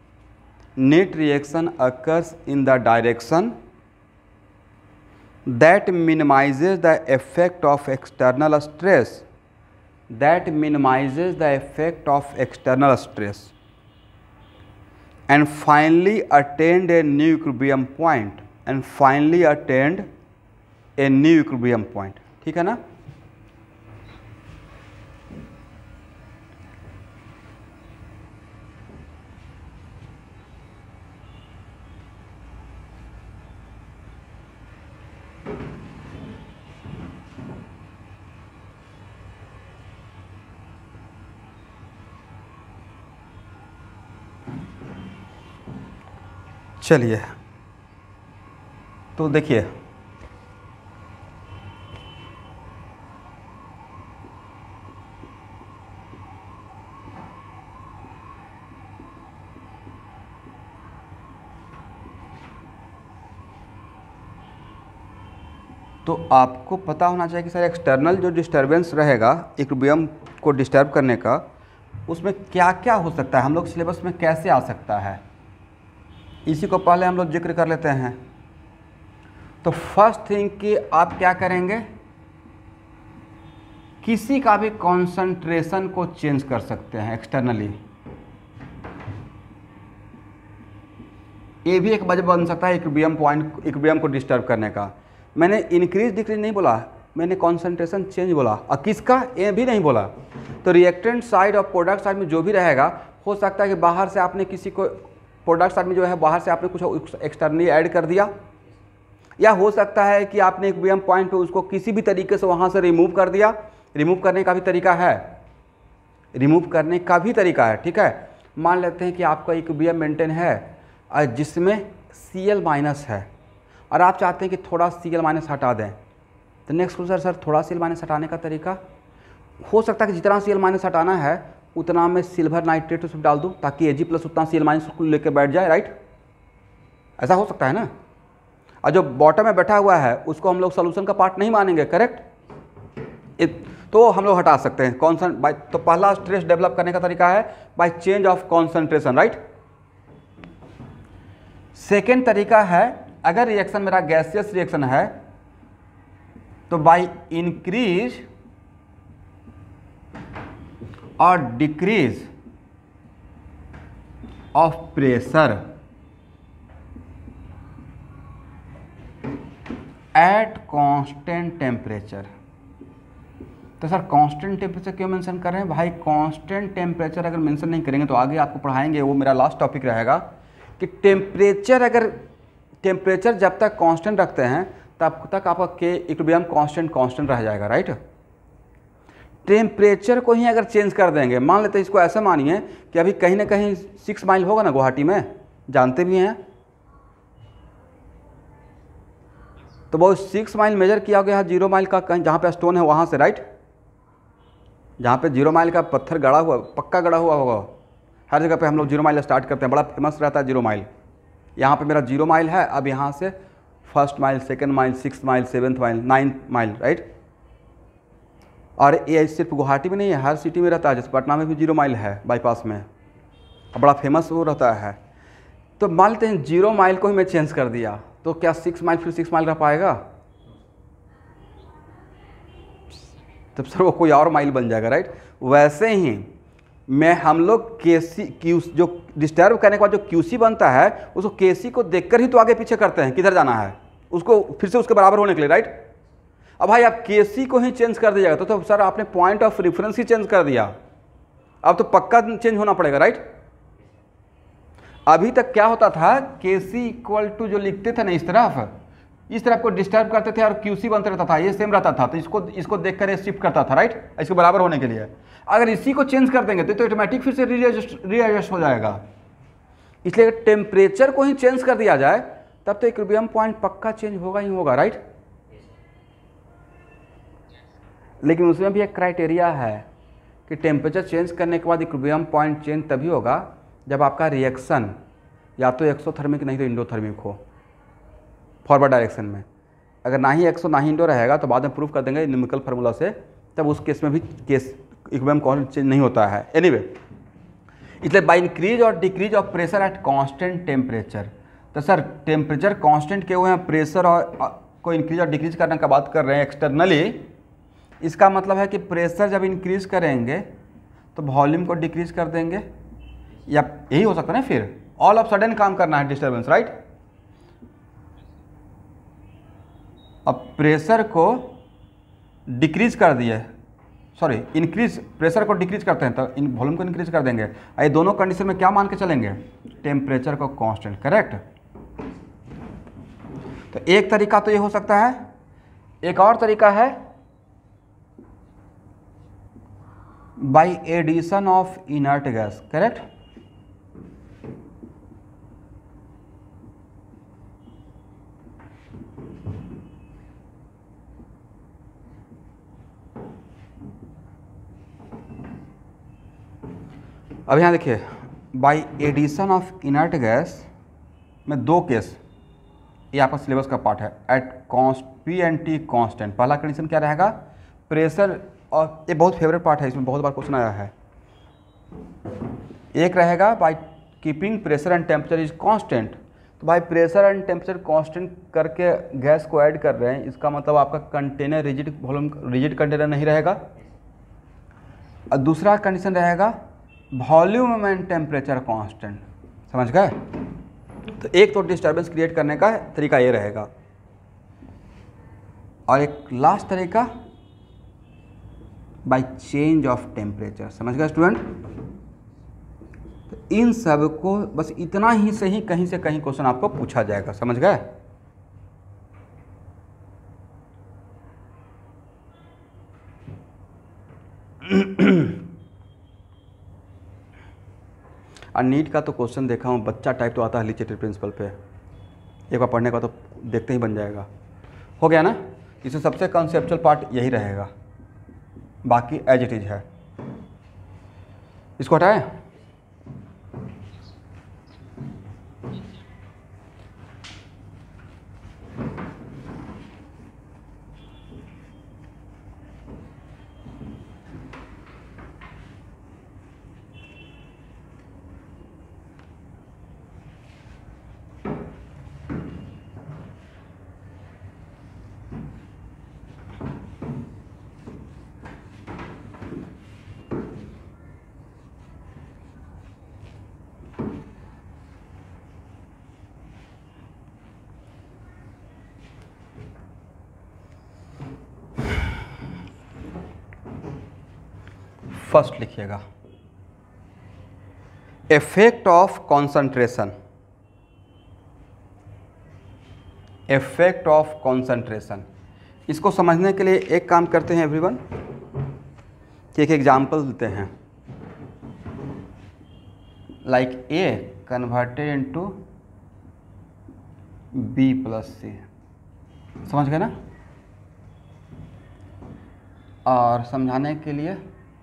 that minimizes the effect of external stress, and finally attained a new equilibrium point, ठीक है ना। चलिए तो देखिए, तो आपको पता होना चाहिए कि सर एक्सटर्नल जो डिस्टर्बेंस रहेगा इक्विलिब्रियम को डिस्टर्ब करने का, उसमें क्या क्या हो सकता है, हम लोग सिलेबस में कैसे आ सकता है, इसी को पहले हम लोग जिक्र कर लेते हैं। तो फर्स्ट थिंग कि आप क्या करेंगे, किसी का भी कॉन्सेंट्रेशन को चेंज कर सकते हैं एक्सटर्नली। ये भी एक वजह बन सकता है इक्विलिब्रियम को डिस्टर्ब करने का। मैंने इंक्रीज डिक्रीज नहीं बोला, मैंने कॉन्सेंट्रेशन चेंज बोला, और किसका ये भी नहीं बोला। तो रिएक्टेंट साइड और प्रोडक्ट साइड में जो भी रहेगा, हो सकता है कि बाहर से आपने किसी को, प्रोडक्ट साइड में जो है बाहर से आपने कुछ एक्सटर्नली ऐड कर दिया, या हो सकता है कि आपने इक्विलिब्रियम पॉइंट पे उसको किसी भी तरीके से वहाँ से रिमूव कर दिया। रिमूव करने का भी तरीका है, रिमूव करने का भी तरीका है, ठीक है। मान लेते हैं कि आपका इक्विलिब्रियम मेंटेन है जिसमें Cl माइनस है, और आप चाहते हैं कि थोड़ा Cl माइनस हटा दें। तो नेक्स्ट क्वेश्चन, सर थोड़ा Cl माइनस हटाने का तरीका हो सकता है कि जितना Cl माइनस हटाना है उतना मैं सिल्वर नाइट्रेट उसमें डाल दूं, ताकि Ag प्लस उतना Cl माइनस को लेकर बैठ जाए, राइट। ऐसा हो सकता है ना। और जो बॉटम में बैठा हुआ है उसको हम लोग सोल्यूशन का पार्ट नहीं मानेंगे, करेक्ट। तो हम लोग हटा सकते हैं कॉन्सेंट बाय। तो पहला स्ट्रेस डेवलप करने का तरीका है by change of concentration, right. Second तरीका है, अगर रिएक्शन मेरा गैसियस रिएक्शन है तो बाय इंक्रीज और decrease of pressure at constant temperature. तो सर कांस्टेंट टेम्परेचर क्यों मेंशन कर रहे हैं भाई? कांस्टेंट टेम्परेचर अगर मेंशन नहीं करेंगे तो आगे आपको पढ़ाएंगे, वो मेरा लास्ट टॉपिक रहेगा कि टेम्परेचर, अगर टेम्परेचर जब तक कांस्टेंट रखते हैं तब तक आपका के इक्विलिब्रियम कांस्टेंट रह जाएगा, राइट। टेम्परेचर को ही अगर चेंज कर देंगे, मान लेते हैं इसको ऐसा मानिए कि अभी कहीं ना कहीं 6 माइल होगा ना गुवाहाटी में, जानते भी हैं। तो वो 6 माइल मेजर किया गया है 0 माइल का, कहीं जहाँ पे स्टोन है वहाँ से, राइट। जहाँ पे 0 माइल का पत्थर गड़ा हुआ, पक्का गड़ा हुआ होगा, हर जगह पे हम लोग 0 माइल स्टार्ट करते हैं, बड़ा फेमस रहता है 0 माइल। यहाँ पे मेरा 0 माइल है, अब यहाँ से 1st mile, 2nd mile, 6th mile, 7th mile, 9th mile, right. और ये सिर्फ गुवाहाटी में नहीं है, हर सिटी में रहता है, जैसे पटना में भी 0 माइल है बाईपास में, बड़ा फेमस वो रहता है। तो मान लेते हैं 0 माइल को ही मैं चेंज कर दिया, तो क्या 6 माइल फिर 6 माइल रह पाएगा? तब सर वो कोई और माइल बन जाएगा, राइट। वैसे ही मैं हम लोग क्यू जो डिस्टर्ब करने के बाद जो क्यूसी बनता है उसको केसी को देखकर ही तो आगे पीछे करते हैं, किधर जाना है उसको फिर से उसके बराबर होने के लिए, राइट। अब भाई आप केसी को ही चेंज कर दीजिएगा तो सर आपने पॉइंट ऑफ रेफरेंस ही चेंज कर दिया, अब तो पक्का चेंज होना पड़ेगा, राइट। अभी तक क्या होता था, केसी इक्वल टू जो लिखते थे ना इस तरफ को डिस्टर्ब करते थे और क्यूसी बनते रहता था, ये सेम रहता था, तो इसको देखकर ये शिफ्ट करता था, राइट, इसको बराबर होने के लिए। अगर इसी को चेंज कर देंगे तो ऑटोमेटिक फिर से रीएडजस्ट हो जाएगा। इसलिए अगर टेम्परेचर को ही चेंज कर दिया जाए तब तो इक्विलिब्रियम पॉइंट पक्का चेंज होगा ही होगा, राइट। लेकिन उसमें भी एक क्राइटेरिया है कि टेम्परेचर चेंज करने के बाद इक्विलिब्रियम पॉइंट चेंज तभी होगा जब आपका रिएक्शन या तो एक्सोथर्मिक नहीं तो इंडोथर्मिक हो, फॉरवर्ड डायरेक्शन में। अगर ना ही एक्सो ना ही इंडो रहेगा तो बाद में प्रूफ कर देंगे न्यूमेरिकल फार्मूला से, तब उस केस में भी केस इक्विलिब्रियम पॉइंट चेंज नहीं होता है। एनीवे, इसलिए बाय इंक्रीज और decrease of pressure at constant temperature. तो सर टेम्परेचर कांस्टेंट के हुए हैं, प्रेशर और को इंक्रीज और डिक्रीज करने का बात कर रहे हैं एक्सटर्नली। इसका मतलब है कि प्रेशर जब इंक्रीज करेंगे तो वॉल्यूम को डिक्रीज कर देंगे, या यही हो सकता है ना, फिर ऑल ऑफ सडन काम करना है डिस्टर्बेंस, राइट। अब प्रेशर को डिक्रीज कर दिए, सॉरी इंक्रीज, प्रेशर को डिक्रीज करते हैं तो इन वॉल्यूम को इंक्रीज कर देंगे। ये दोनों कंडीशन में क्या मान के चलेंगे? टेम्परेचर को कांस्टेंट, करेक्ट। तो एक तरीका तो ये हो सकता है, एक और तरीका है by addition of inert gas, correct. अब यहाँ देखिए, by addition of inert gas में दो केस, ये आपका सिलेबस का पार्ट है। At const P and T constant, पहला कंडीशन क्या रहेगा, प्रेशर, और ये बहुत फेवरेट पार्ट है, इसमें बहुत बार क्वेश्चन आया है। एक रहेगा by keeping pressure and temperature is constant, तो भाई प्रेशर एंड टेम्परेचर कांस्टेंट करके गैस को ऐड कर रहे हैं, इसका मतलब आपका container rigid volume rigid container नहीं रहेगा। और दूसरा कंडीशन रहेगा वॉल्यूम एंड टेम्परेचर कांस्टेंट, समझ गए। तो एक तो डिस्टर्बेंस क्रिएट करने का तरीका ये रहेगा, और एक लास्ट तरीका बाय चेंज ऑफ टेम्परेचर, समझ गए स्टूडेंट। तो इन सब को बस इतना ही से ही कहीं से कहीं क्वेश्चन आपको पूछा जाएगा, समझ गए। और नीट का तो क्वेश्चन देखा हूँ, बच्चा टाइप तो आता है लिचेटेड प्रिंसिपल पे, एक बार पढ़ने का तो देखते ही बन जाएगा। हो गया ना, इसमें सबसे कॉन्सेप्चुअल पार्ट यही रहेगा, बाकी एज इट इज है। इसको हटाएं। फर्स्ट लिखिएगा effect of concentration, effect of concentration. इसको समझने के लिए एक काम करते हैं एवरीवन, कि एक एग्जाम्पल देते हैं, like a converted into B plus C, समझ गए ना। और समझाने के लिए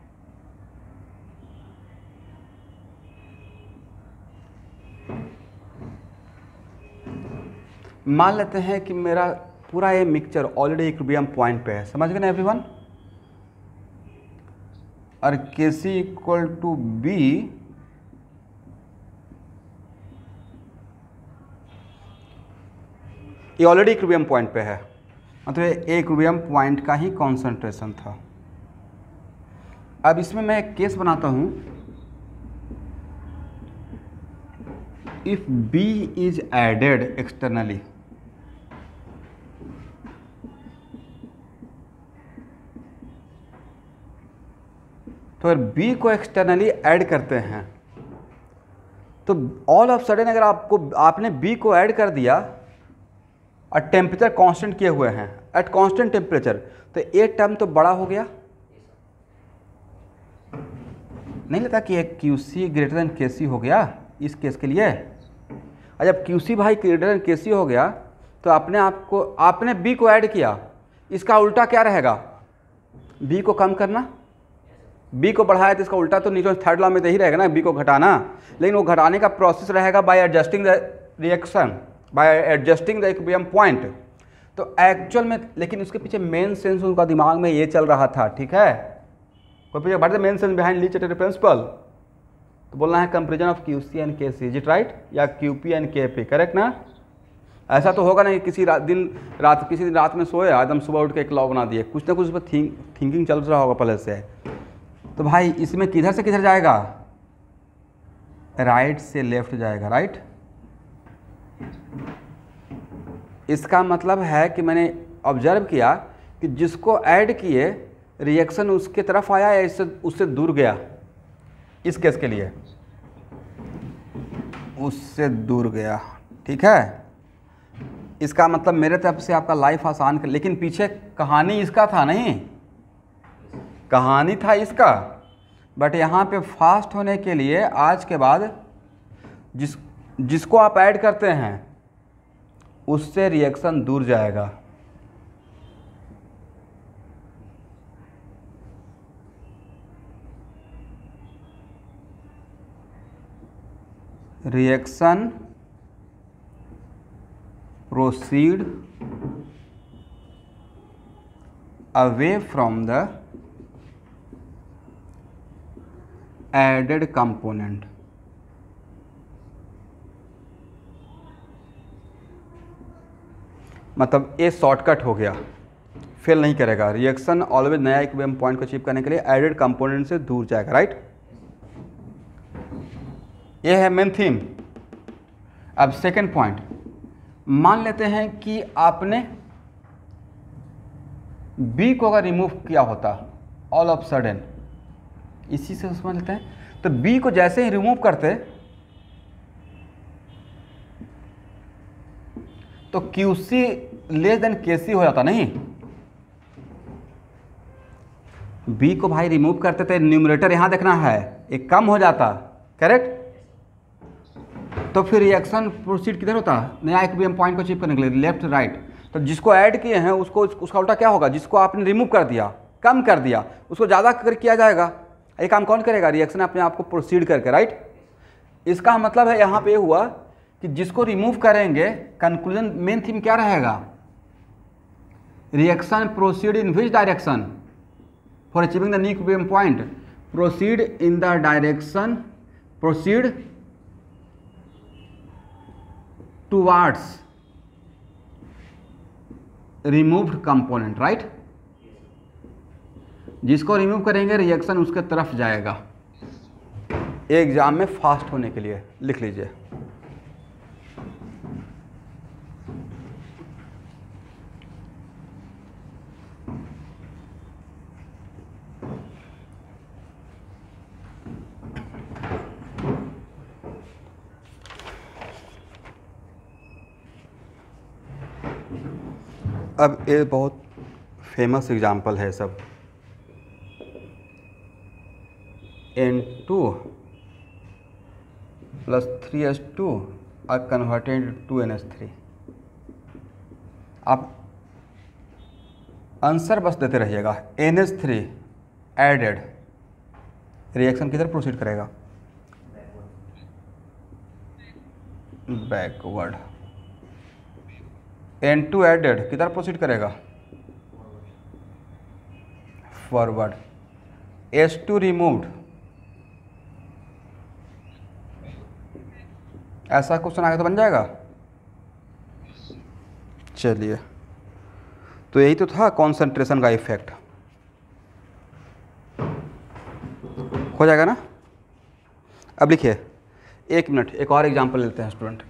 मान लेते हैं कि मेरा पूरा ये मिक्सचर ऑलरेडी इक्विलिब्रियम पॉइंट पे है, समझ गए ना एवरीवन। और K C equal to B, ये ऑलरेडी इक्विलिब्रियम पॉइंट पे है, मतलब ये इक्विलिब्रियम पॉइंट का ही कॉन्सेंट्रेशन था। अब इसमें मैं एक केस बनाता हूं, if B is added externally, तो अगर B को एक्सटर्नली ऐड करते हैं तो ऑल ऑफ सडन अगर आपने B को ऐड कर दिया और टेम्परेचर कांस्टेंट किए हुए हैं एट कांस्टेंट टेम्परेचर, तो ये टर्म तो बड़ा हो गया, नहीं लगता कि एक QC ग्रेटर देन KC हो गया इस केस के लिए। और जब QC भाई ग्रेटर देन KC हो गया तो आपने B को ऐड किया, इसका उल्टा क्या रहेगा, B को कम करना, B को बढ़ाया तो इसका उल्टा तो न्यूटन थर्ड लॉ में तो ही रहेगा ना, B को घटाना, लेकिन वो घटाने का प्रोसेस रहेगा by adjusting the reaction, by adjusting the equilibrium point. तो एक्चुअल में, लेकिन उसके पीछे मेन सेंस उनका दिमाग में ये चल रहा था, ठीक है, कोई पीछे बढ़ते मेन सेंस बिहाइंड लीच प्रिंसिपल, तो बोलना है comparison of QC and KC, is it right, या QP एंड KP, करेक्ट ना। ऐसा तो होगा नहीं किसी दिन रात में सोया एकदम सुबह उठ के एक लॉ बना दिए, कुछ ना कुछ उस पर थिंकिंग चल रहा होगा पहले से। तो भाई इसमें किधर से किधर जाएगा, राइट से लेफ्ट जाएगा, राइट। इसका मतलब है कि मैंने ऑब्जर्व किया कि जिसको ऐड किए रिएक्शन उसके तरफ आया या उससे दूर गया, इस केस के लिए उससे दूर गया, ठीक है। इसका मतलब मेरे तरफ से आपका लाइफ आसान कर, लेकिन पीछे कहानी इसका था नहीं, कहानी था इसका, बट यहाँ पे फास्ट होने के लिए आज के बाद जिसको आप ऐड करते हैं उससे रिएक्शन दूर जाएगा। Reaction proceed away from the added component. मतलब ये शॉर्टकट हो गया, फेल नहीं करेगा। रिएक्शन ऑलवेज नया इक्विलिब्रियम पॉइंट को अचीव करने के लिए एडेड कंपोनेंट से दूर जाएगा, राइट। ये है मेन थीम। अब सेकंड पॉइंट, मान लेते हैं कि आपने बी को अगर रिमूव किया होता ऑल ऑफ सडन, इसी से समझ लेते हैं। तो बी को जैसे ही रिमूव करते तो QC लेस देन KC हो जाता, नहीं। बी को भाई रिमूव करते थे, न्यूमरेटर यहां देखना है, एक कम हो जाता, करेक्ट। तो फिर रिएक्शन प्रोसीड किधर होता, नया इक्विलिब्रियम पॉइंट को अचीव करने के लिए, लेफ्ट राइट। तो जिसको ऐड किए हैं उसको, उसका उल्टा क्या होगा, जिसको आपने रिमूव कर दिया, कम कर दिया, उसको ज़्यादा कर किया जाएगा। ये काम कौन करेगा, रिएक्शन अपने आप को प्रोसीड करके, राइट। इसका मतलब है यहाँ पे हुआ कि जिसको रिमूव करेंगे, कंक्लूजन मेन थीम क्या रहेगा, reaction proceed in which direction for achieving the new equilibrium point, proceed in the direction, proceed towards removed component, right. जिसको रिमूव करेंगे रिएक्शन उसके तरफ जाएगा। एग्जाम में फास्ट होने के लिए लिख लीजिए। अब ये बहुत फेमस एग्जाम्पल है सब। N2 plus 3H2 are converted to NH3। आप आंसर बस देते रहिएगा। NH3 एडेड, रिएक्शन किधर प्रोसीड करेगा, बैकवर्ड। N2 एडेड किधर प्रोसीड करेगा, फॉरवर्ड। H2 रिमूव्ड, ऐसा क्वेश्चन आगे तो बन जाएगा। चलिए, तो यही तो था कॉन्सेंट्रेशन का इफेक्ट। हो जाएगा ना। अब लिखिए, एक मिनट, एक और एग्जांपल लेते हैं स्टूडेंट।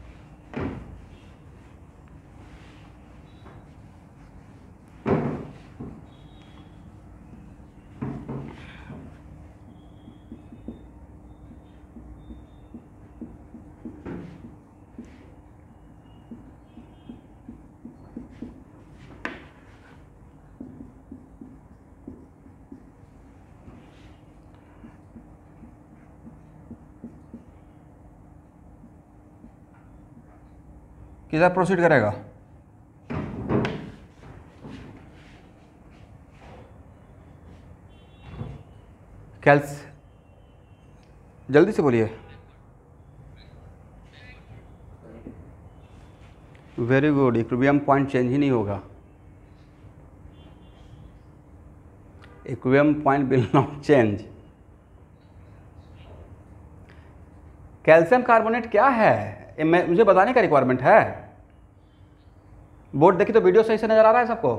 किधर प्रोसीड करेगा, कैल्स, जल्दी से बोलिए। Very good, equilibrium point change ही नहीं होगा। Equilibrium point will not change. Calcium carbonate क्या है, मुझे बताने का रिक्वायरमेंट है। बोर्ड देखिए तो वीडियो सही से नजर आ रहा है सबको।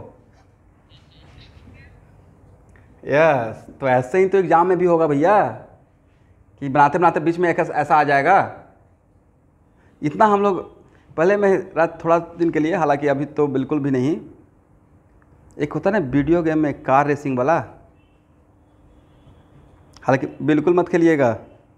यस, तो ऐसे ही तो एग्जाम में भी होगा भैया, कि बनाते बनाते बीच में एक ऐसा आ जाएगा। इतना हम लोग पहले मैं रात थोड़ा दिन के लिए, हालांकि अभी तो बिल्कुल भी नहीं, एक होता ना वीडियो गेम में कार रेसिंग वाला, हालांकि बिल्कुल मत खेलिएगा।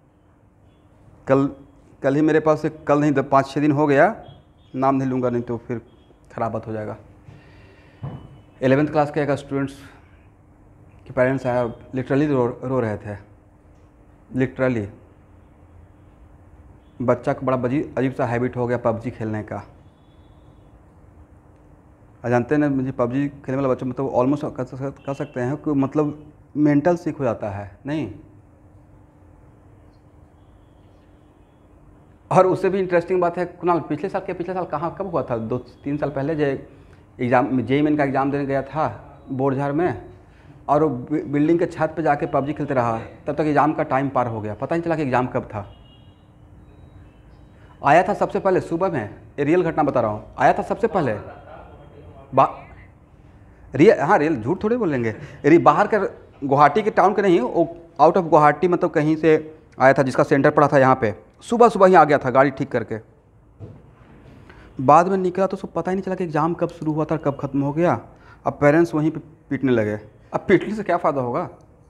कल ही मेरे पास एक, कल नहीं 5-6 दिन हो गया, नाम नहीं लूँगा नहीं तो फिर खराब बात हो जाएगा। 11th क्लास के एक स्टूडेंट्स के पेरेंट्स आए, लिटरली रो रहे थे। लिटरली बच्चा को बड़ा अजीब सा हैबिट हो गया पबजी खेलने का। जानते हैं ना, मुझे पबजी खेलने वाला बच्चा मतलब ऑलमोस्ट कह सकते हैं कि मतलब मेंटल सिक हो जाता है। नहीं, और उससे भी इंटरेस्टिंग बात है कुणाल, पिछले साल कहाँ कब हुआ था, 2-3 साल पहले जो एग्ज़ाम जेईई का एग्ज़ाम देने गया था बोरझाड़ में, और वो बिल्डिंग के छत पे जाके पबजी खेलते रहा, तब तक एग्ज़ाम का टाइम पार हो गया, पता नहीं चला कि एग्ज़ाम कब था। आया था सबसे पहले सुबह में, ये रियल घटना बता रहा हूँ, आया था सबसे पहले रियल झूठ थोड़ी बोलेंगे, बाहर के गुवाहाटी के टाउन के नहीं, वो आउट ऑफ गुवाहाटी मतलब कहीं से आया था, जिसका सेंटर पड़ा था यहाँ पे, सुबह सुबह ही आ गया था गाड़ी ठीक करके। बाद में निकला तो उसको पता ही नहीं चला कि एग्ज़ाम कब शुरू हुआ था कब ख़त्म हो गया। अब पेरेंट्स वहीं पे पीटने लगे। अब पीटने से क्या फ़ायदा होगा।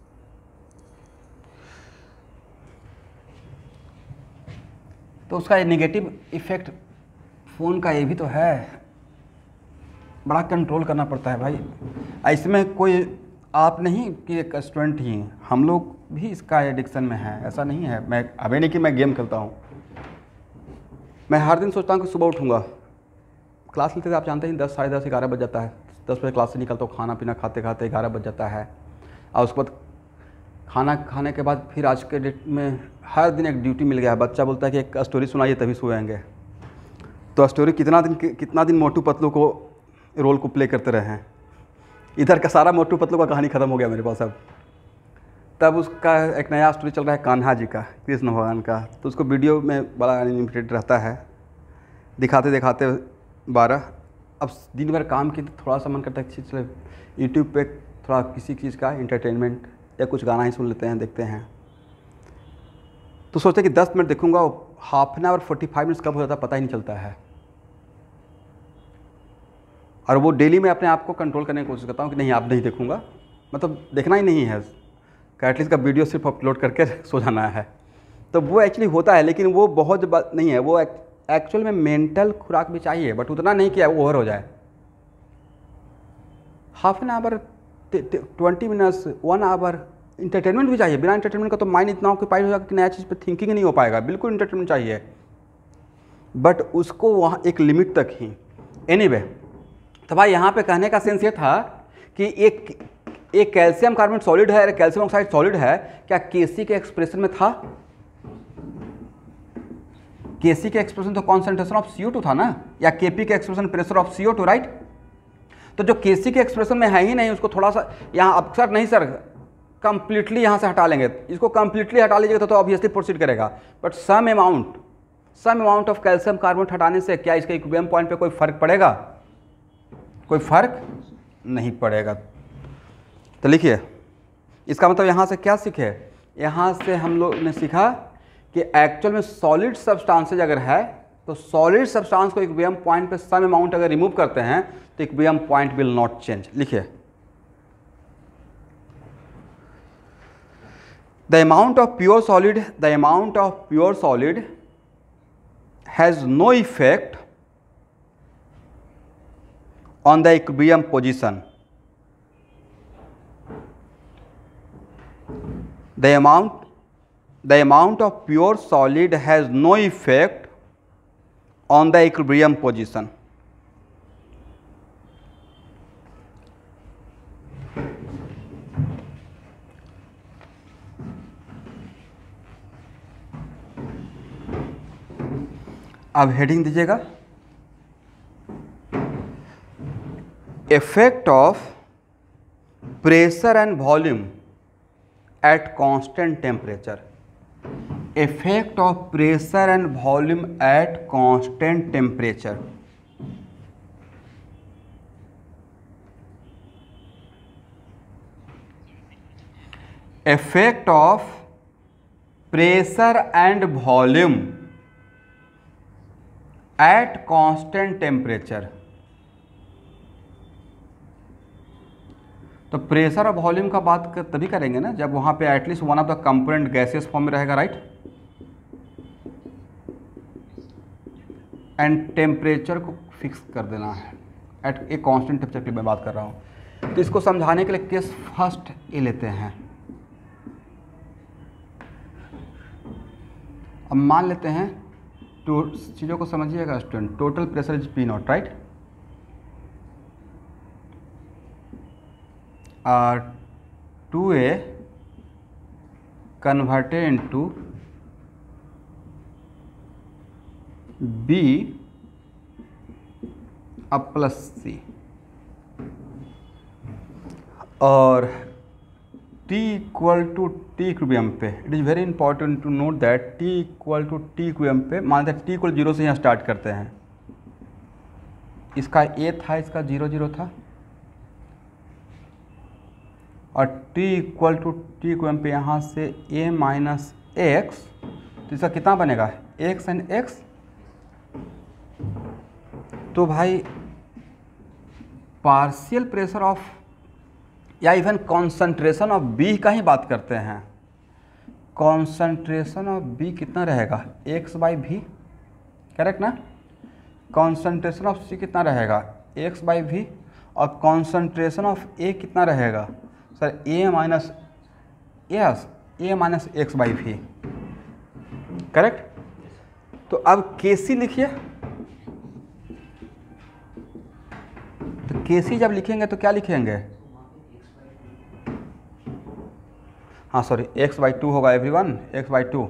तो उसका ये नेगेटिव इफ़ेक्ट फ़ोन का ये भी तो है, बड़ा कंट्रोल करना पड़ता है भाई। इसमें कोई आप नहीं कि एक स्टूडेंट ही, हम लोग भी इसका एडिक्शन में है, ऐसा नहीं है। मैं अभी नहीं कि मैं गेम खेलता हूँ, मैं हर दिन सोचता हूँ कि सुबह उठूँगा, क्लास लेते थे आप जानते हैं 10, साढ़े 10, 11 बज जाता है, 10 बजे क्लास से निकलता हूँ, खाना पीना खाते खाते 11 बज जाता है, और उसके बाद खाना खाने के बाद फिर आज के डेट में हर दिन एक ड्यूटी मिल गया है। बच्चा बोलता है कि एक स्टोरी सुनाइए तभी सोएंगे, तो स्टोरी कितना दिन मोटू पतलू को रोल को प्ले करते रहे हैं। इधर का सारा मोटू पतलू का कहानी ख़त्म हो गया मेरे पास अब। तब उसका एक नया स्टोरी चल रहा है कान्हा जी का, कृष्ण भगवान का, तो उसको वीडियो में बड़ा अनलिमिटेड रहता है, दिखाते दिखाते 12। अब दिन भर काम की तो थोड़ा सा मन करता है चले यूट्यूब पे थोड़ा किसी चीज़ का इंटरटेनमेंट या कुछ गाना ही सुन लेते हैं, देखते हैं। तो सोचते कि 10 मिनट देखूंगा, हाफ एन आवर 45 मिनट्स कब हो जाता है पता ही नहीं चलता है। और वो डेली मैं अपने आप को कंट्रोल करने की कोशिश करता हूँ कि नहीं आप नहीं देखूंगा, मतलब देखना ही नहीं है, एटलीस्ट का वीडियो सिर्फ अपलोड करके सो जाना है। तो वो एक्चुअली होता है, लेकिन वो बहुत बात नहीं है, वो एक्चुअल में मेंटल खुराक भी चाहिए, बट उतना नहीं कि ओवर हो जाए। Half an hour 20 minutes 1 hour entertainment भी चाहिए। बिना इंटरटेनमेंट का तो माइंड इतना ऑक्यूपाइड हो जाएगा कि नया चीज़ पे थिंकिंग नहीं हो पाएगा। बिल्कुल इंटरटेनमेंट चाहिए, बट उसको वहाँ एक लिमिट तक ही। एनीवे, तो भाई यहाँ पे कहने का सेंस ये था कि एक कैल्शियम कार्बोनेट सॉलिड है, कैल्शियम ऑक्साइड सॉलिड है, क्या केसी के एक्सप्रेशन में था? केसी के एक्सप्रेशन तो कॉन्सेंट्रेशन ऑफ CO2 था ना, या केपी के expression pressure of CO2, right? तो जो केसी के एक्सप्रेशन में है ही नहीं, उसको थोड़ा सा यहाँ, अब सर नहीं सर कंप्लीटली यहाँ से हटा लेंगे, इसको कंप्लीटली हटा लीजिएगा तो ऑब्वियसली प्रोसीड करेगा, but some amount of calcium carbonate हटाने से क्या इसके इक्विलिब्रियम पॉइंट पे कोई फर्क पड़ेगा? कोई फर्क नहीं पड़ेगा। तो लिखिए, इसका मतलब यहाँ से क्या सीखे? यहाँ से हम लोग ने सीखा कि एक्चुअल में सॉलिड सब्सटेंसेज अगर है तो सॉलिड सब्सटेंस को इक्विलिब्रियम पॉइंट पे सम अमाउंट अगर रिमूव करते हैं तो equilibrium point will not change. लिखिए, the amount of pure solid has no effect on the equilibrium position. The amount of pure solid has no effect on the equilibrium position. अब heading दीजिएगा, effect of pressure and volume at constant temperature. Effect of pressure and volume at constant temperature. Effect of pressure and volume at constant temperature. तो pressure और volume का बात तभी करेंगे ना जब वहाँ पे at least one of the component gaseous form में रहेगा, राइट? एंड टेम्परेचर को फिक्स कर देना है एट ए कांस्टेंट टेम्परेचर की मैं बात कर रहा हूँ। तो इसको समझाने के लिए केस फर्स्ट ये लेते हैं। अब मान लेते हैं, तो चीज़ों को समझिएगा student, total pressure is P0, right? 2A converted into B अब प्लस C, और T equal to T equilibrium पे, it is very important to note that T equal to T equilibrium पे मानते हैं T इक्वल 0 से यहाँ start करते हैं, इसका A था, इसका 0 0 था, और T equal to T equilibrium पे यहाँ से A माइनस एक्स, तो इसका कितना बनेगा x एंड x। तो भाई पार्शियल प्रेशर ऑफ या इवन कॉन्सेंट्रेशन ऑफ B का ही बात करते हैं, कॉन्सेंट्रेशन ऑफ B कितना रहेगा x/v, करेक्ट ना। कॉन्सेंट्रेशन ऑफ C कितना रहेगा x/v, और कॉन्सेंट्रेशन ऑफ A कितना रहेगा sir A minus x/v, correct. तो अब Kc लिखिए, तो Kc जब लिखेंगे तो क्या लिखेंगे, हाँ सॉरी x/2 होगा एवरीवन, x/2,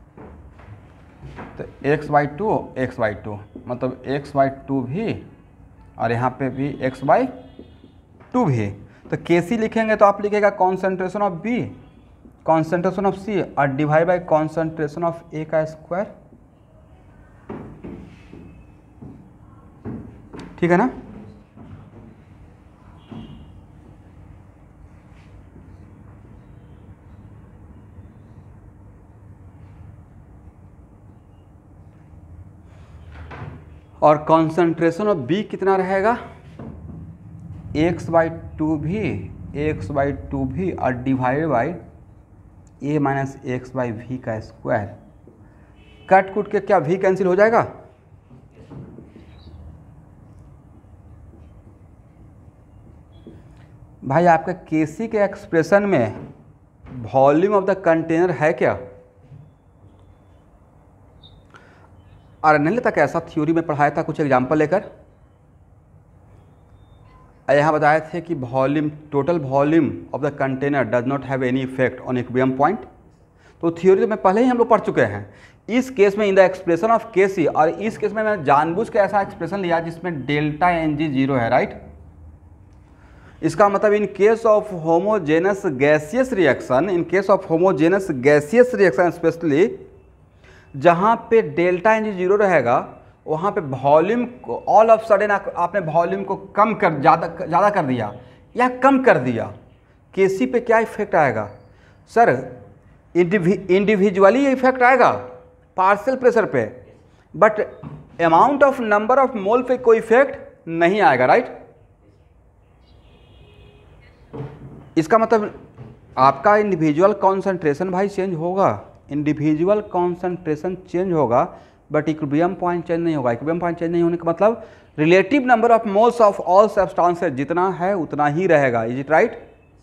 तो x/2 मतलब x/2 भी, और यहाँ पे भी x/2 भी। तो Kc लिखेंगे तो आप लिखेगा concentration of B, concentration of C और divide by concentration of A का स्क्वायर, ठीक है ना। और कॉन्सेंट्रेशन ऑफ B कितना रहेगा x/2 भी और divide by A minus x/v का स्क्वायर। कट कुट के क्या v कैंसिल हो जाएगा, भाई आपका Kc के एक्सप्रेशन में वॉल्यूम ऑफ द कंटेनर है क्या, और नहीं तक ऐसा थ्योरी में पढ़ाया था कुछ एग्जाम्पल लेकर, यहाँ बताए थे कि volume, total volume of the container does not have any effect on equilibrium point. तो थ्योरी तो मैं पहले ही हम लोग पढ़ चुके हैं। इस केस में in the expression of Kc, और इस केस में मैं जानबूझ के ऐसा एक्सप्रेशन लिया जिसमें डेल्टा Ng 0 है, राइट। इसका मतलब in case of homogeneous gaseous reaction, in case of homogeneous gaseous reaction specially जहाँ पे डेल्टा Ng 0 रहेगा, वहाँ पे वॉल्यूम को ऑल ऑफ सडन आपने वॉल्यूम को कम कर ज़्यादा कर दिया या कम कर दिया, Kc पे क्या इफेक्ट आएगा सर, इंडिविजुअली इफेक्ट आएगा पार्शियल प्रेशर पे, but amount of number of mole पे कोई इफेक्ट नहीं आएगा, राइट। इसका मतलब आपका इंडिविजुअल कॉन्सेंट्रेशन भाई चेंज होगा, इंडिविजुअल कॉन्सेंट्रेशन चेंज होगा, बट इक्विलिब्रियम पॉइंट चेंज नहीं होगा। इक्विलिब्रियम पॉइंट चेंज नहीं होने का मतलब relative number of moles of all substances जितना है उतना ही रहेगा, इज इट राइट।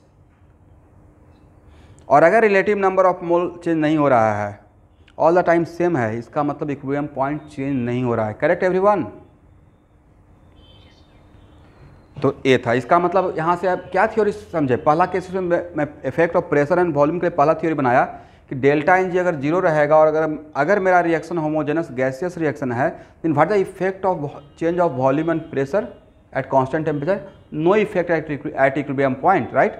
और अगर relative number of mole change नहीं हो रहा है, ऑल द टाइम सेम है, इसका मतलब इक्विलिब्रियम पॉइंट चेंज नहीं हो रहा है, करेक्ट एवरीवन। तो ये था, इसका मतलब यहाँ से आप क्या थ्योरी समझे, पहला केस में मैं effect of pressure and volume के लिए पहला थ्योरी बनाया कि डेल्टा Ng अगर 0 रहेगा और अगर मेरा रिएक्शन होमोजेनस गैसियस रिएक्शन है, then what the effect of change of volume and pressure at constant temperature, no effect at equilibrium point, right.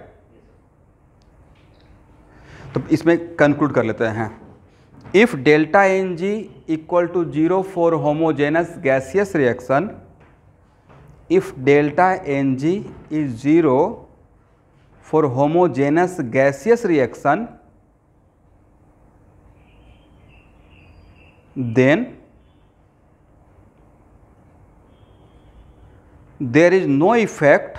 तो इसमें कंक्लूड कर लेते हैं, if delta Ng equal to 0 for homogeneous gaseous reaction, if delta Ng is 0 for homogeneous gaseous reaction, then there is no effect,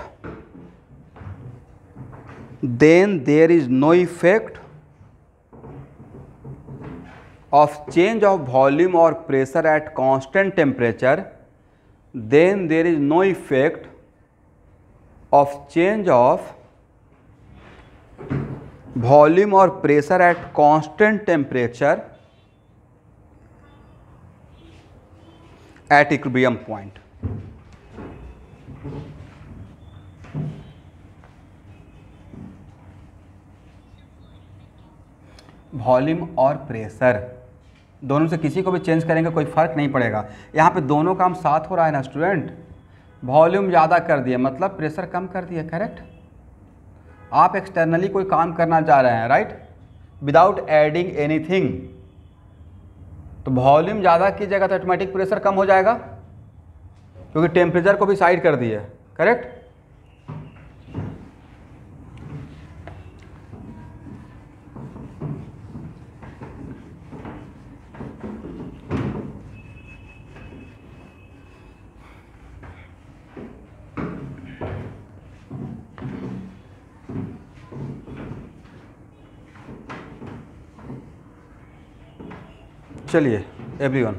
of change of volume or pressure at constant temperature, then there is no effect of change of volume or pressure at constant temperature at equilibrium point. Volume और pressure दोनों से किसी को भी change करेंगे कोई फ़र्क नहीं पड़ेगा। यहाँ पे दोनों काम साथ हो रहा है ना स्टूडेंट। वॉल्यूम ज़्यादा कर दिए मतलब प्रेशर कम कर दिया, करेक्ट। आप एक्सटर्नली कोई काम करना चाह रहे हैं, राइट, विदाउट एडिंग एनीथिंग, तो वॉल्यूम ज़्यादा कीजिएगा तो ऑटोमेटिक प्रेशर कम हो जाएगा, क्योंकि टेम्परेचर को भी साइड कर दिए, करेक्ट। चलिए एवरीवन,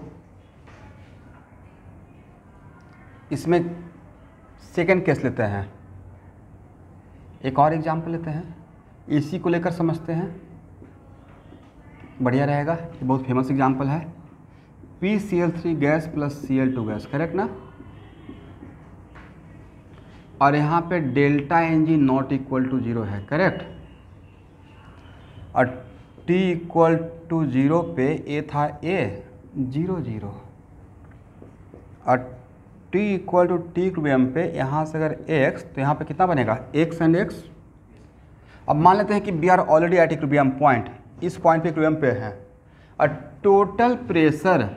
इसमें सेकंड केस लेते हैं, एक और एग्जाम्पल लेते हैं, इसी को लेकर समझते हैं, बढ़िया रहेगा। ये बहुत फेमस एग्जाम्पल है, PCl3 gas plus Cl2 gas, correct ना। और यहाँ पे delta Ng not equal to 0 है, करेक्ट। और T इक्वल टू 0 पे A था A 0 0, और T equal to T equilibrium पे यहाँ से अगर X तो यहाँ पे कितना बनेगा, X एंड X। अब मान लेते हैं कि we are already at equilibrium point, इस पॉइंट पे इक्विलिब्रियम पे है, और टोटल प्रेशर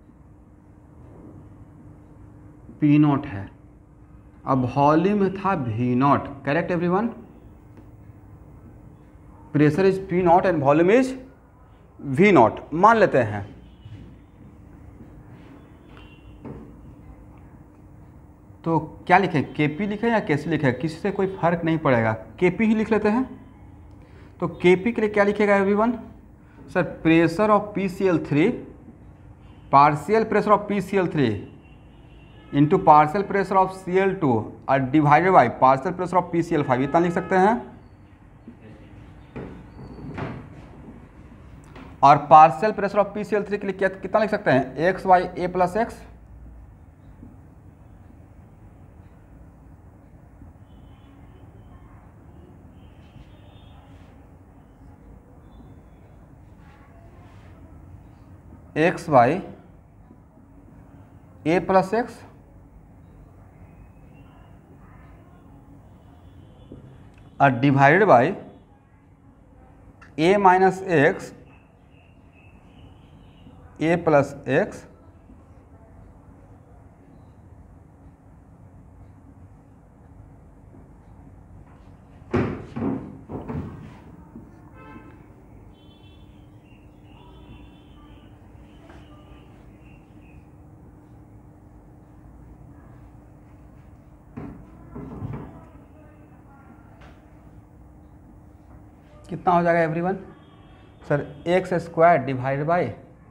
P0 है, अब वॉल्यूम था V0, correct everyone. Pressure is P0 and volume is V0 मान लेते हैं। तो क्या लिखें, Kp लिखें या Kc लिखें, किसी से कोई फर्क नहीं पड़ेगा, Kp ही लिख लेते हैं। तो Kp के लिए क्या लिखेगा everyone, sir pressure of PCl3 partial pressure of PCl3 into partial pressure of Cl2 और divided by partial pressure of PCl5, इतना लिख सकते हैं। और पार्शियल प्रेशर ऑफ PCl3 के लिए कितना लिख सकते हैं, x by A plus x, x by A plus x और divided by A minus x A plus x कितना हो जाएगा everyone, sir x square divide by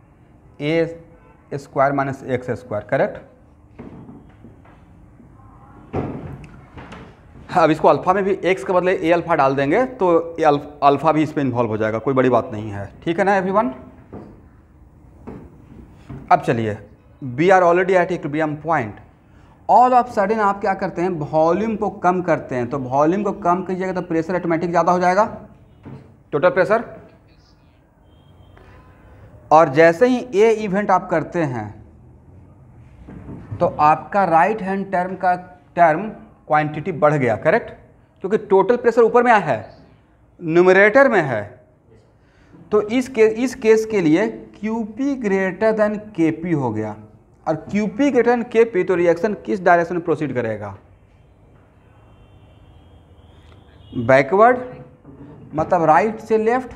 A square minus x square, correct. अब इसको अल्फा में भी x के बदले ए अल्फा डाल देंगे तो ए अल्फा भी इसमें इन्वॉल्व हो जाएगा, कोई बड़ी बात नहीं है, ठीक है ना एवरीवन। अब चलिए, we are already at equilibrium point, all of sudden आप क्या करते हैं, वॉल्यूम को कम करते हैं, तो वॉल्यूम को कम कीजिएगा तो प्रेशर ऑटोमेटिक ज़्यादा हो जाएगा, टोटल प्रेशर। और जैसे ही ए इवेंट आप करते हैं तो आपका राइट हैंड टर्म का टर्म क्वांटिटी बढ़ गया, करेक्ट, क्योंकि टोटल प्रेशर ऊपर में आया है, न्यूमरेटर में है। तो इस केस के लिए QP ग्रेटर देन KP हो गया, और QP ग्रेटर देन KP तो रिएक्शन किस डायरेक्शन में प्रोसीड करेगा, बैकवर्ड, मतलब राइट से लेफ्ट।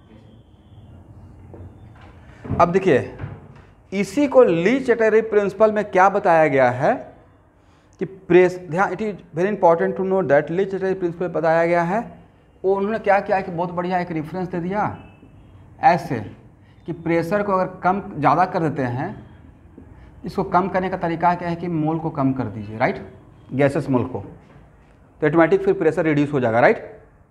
अब देखिए, इसी को ली चैटर्जी प्रिंसिपल में क्या बताया गया है कि ध्यान, it is very important to know that ली चैटर्जी प्रिंसिपल बताया गया है, वो उन्होंने क्या किया कि बहुत बढ़िया एक रेफरेंस दे दिया ऐसे कि प्रेशर को अगर कम ज़्यादा कर देते हैं, इसको कम करने का तरीका क्या है कि मोल को कम कर दीजिए, राइट, गैसेस मोल को, तो ऑटोमेटिक फिर प्रेशर रिड्यूस हो जाएगा, राइट।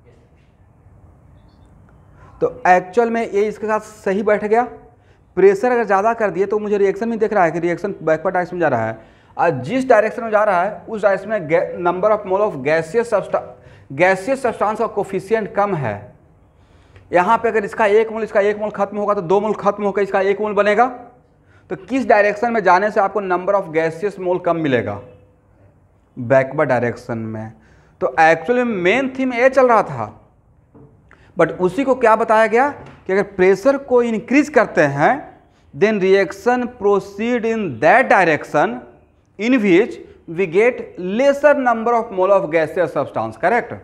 तो एक्चुअल में ये इसके साथ सही बैठ गया। प्रेशर अगर ज़्यादा कर दिए तो मुझे रिएक्शन में दिख रहा है कि रिएक्शन बैकवर्ड डायरेक्शन में जा रहा है, और जिस डायरेक्शन में जा रहा है उस डायरेक्शन में number of mole of gaseous substance का कोफिशिएंट कम है, यहाँ पे अगर इसका 1 मोल इसका 1 मोल खत्म होगा तो 2 मोल खत्म होकर इसका 1 मोल बनेगा। तो किस डायरेक्शन में जाने से आपको नंबर ऑफ गैसियस मोल कम मिलेगा? बैकवर्ड डायरेक्शन में। तो एक्चुअली मेन थीम ये चल रहा था, बट उसी को क्या बताया गया कि अगर प्रेशर को इंक्रीज करते हैं then reaction proceed in that direction in which we get lesser number of mole of gaseous substance, correct.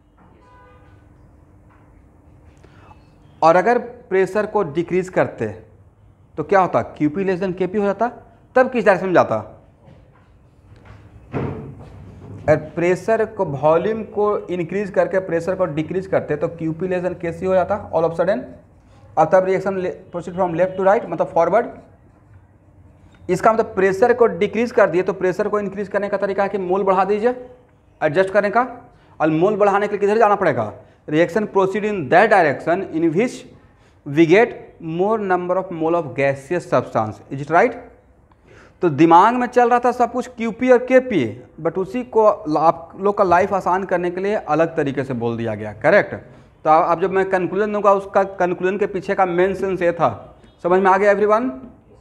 और अगर प्रेशर को डिक्रीज करते तो क्या होता? क्यूपी लेस देन केपी हो जाता। तब किस डायरेक्शन में जाता? अगर प्रेशर को वॉल्यूम को इंक्रीज करके प्रेशर को डिक्रीज करते तो क्यूपी लेस देन केसी हो जाता ऑल ऑफ सडन, और तब reaction proceed from left to right, मतलब फॉरवर्ड। इसका मतलब प्रेशर को डिक्रीज कर दिए तो प्रेशर को इंक्रीज करने का तरीका है कि मोल बढ़ा दीजिए, एडजस्ट करने का। और मोल बढ़ाने के लिए किधर जाना पड़ेगा? Reaction proceed in that direction in which we get more number of mole of gaseous substance, is it right. तो दिमाग में चल रहा था सब कुछ क्यूपी और केपी, बट उसी को आप लोग का लाइफ आसान करने के लिए अलग तरीके से बोल दिया गया, करेक्ट। तो अब जब मैं कंक्लूजन दूंगा उसका कंक्लूजन के पीछे का मेन सेंस ये था। समझ में आ गया एवरीवन?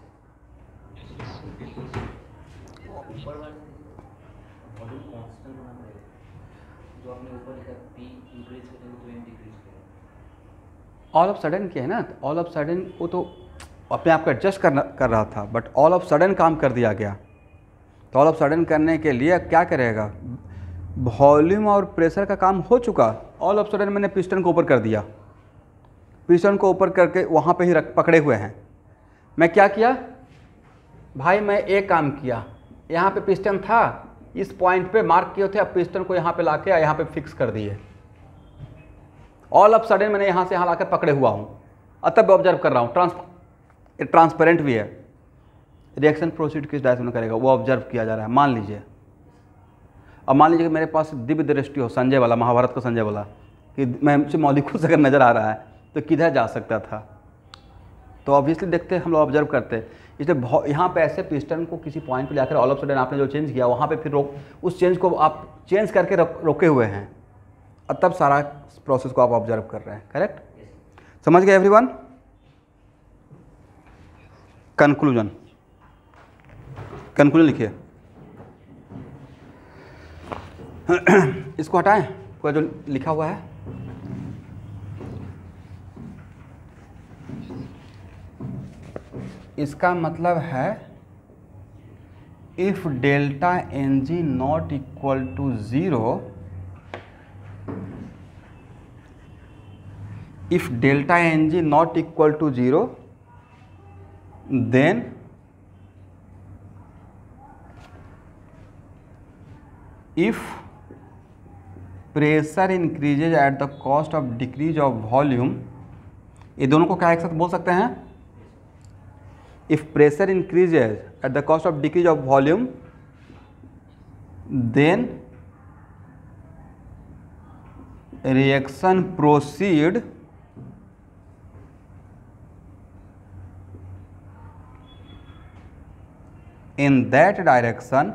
ऑल ऑफ सडन क्या है ना, ऑल ऑफ सडन वो तो अपने आप को एडजस्ट कर रहा था, बट ऑल ऑफ सडन काम कर दिया गया। तो ऑल ऑफ सडन करने के लिए क्या करेगा? वॉल्यूम और प्रेशर का काम हो चुका, ऑल ऑफ सडन मैंने पिस्टन को ऊपर कर दिया। पिस्टन को ऊपर करके वहाँ पे ही पकड़े हुए हैं। मैं क्या किया भाई? मैं एक काम किया, यहाँ पे पिस्टन था, इस पॉइंट पे मार्क किए थे, अब पिस्टन को यहाँ पे लाके यहाँ पे फिक्स कर दिए। ऑल ऑफ सडन मैंने यहाँ से यहाँ लाकर पकड़े हुआ हूँ, और तब ऑब्जर्व कर रहा हूँ। ट्रांसपेरेंट भी है। रिएक्शन प्रोसीड किस डायरेक्शन में करेगा वो ऑब्जर्व किया जा रहा है। मान लीजिए, अब मान लीजिए कि मेरे पास दिव्य दृष्टि हो, संजय वाला, महाभारत का संजय वाला, कि मैं मुझे मॉलिक्यूल्स अगर नज़र आ रहा है तो किधर जा सकता था। तो ऑब्वियसली देखते हम लोग ऑब्जर्व करते, इसलिए यहाँ पे ऐसे पिस्टन को किसी पॉइंट पे लेकर ऑल ऑफ सडन आपने जो चेंज किया वहाँ पे फिर उस चेंज को आप चेंज करके रोके हुए हैं, और तब सारा प्रोसेस को आप ऑब्जर्व कर रहे हैं, करेक्ट। समझ गए एवरीवन? कंक्लूजन, कंक्लूजन लिखिए। इसको हटाएं, कोई जो लिखा हुआ है। इसका मतलब है if delta N g not equal to 0, if delta ng not equal to 0, then if pressure increases at the cost of decrease of volume, ये दोनों को क्या एक साथ बोल सकते हैं? if pressure increases at the cost of decrease of volume, then reaction proceed in that direction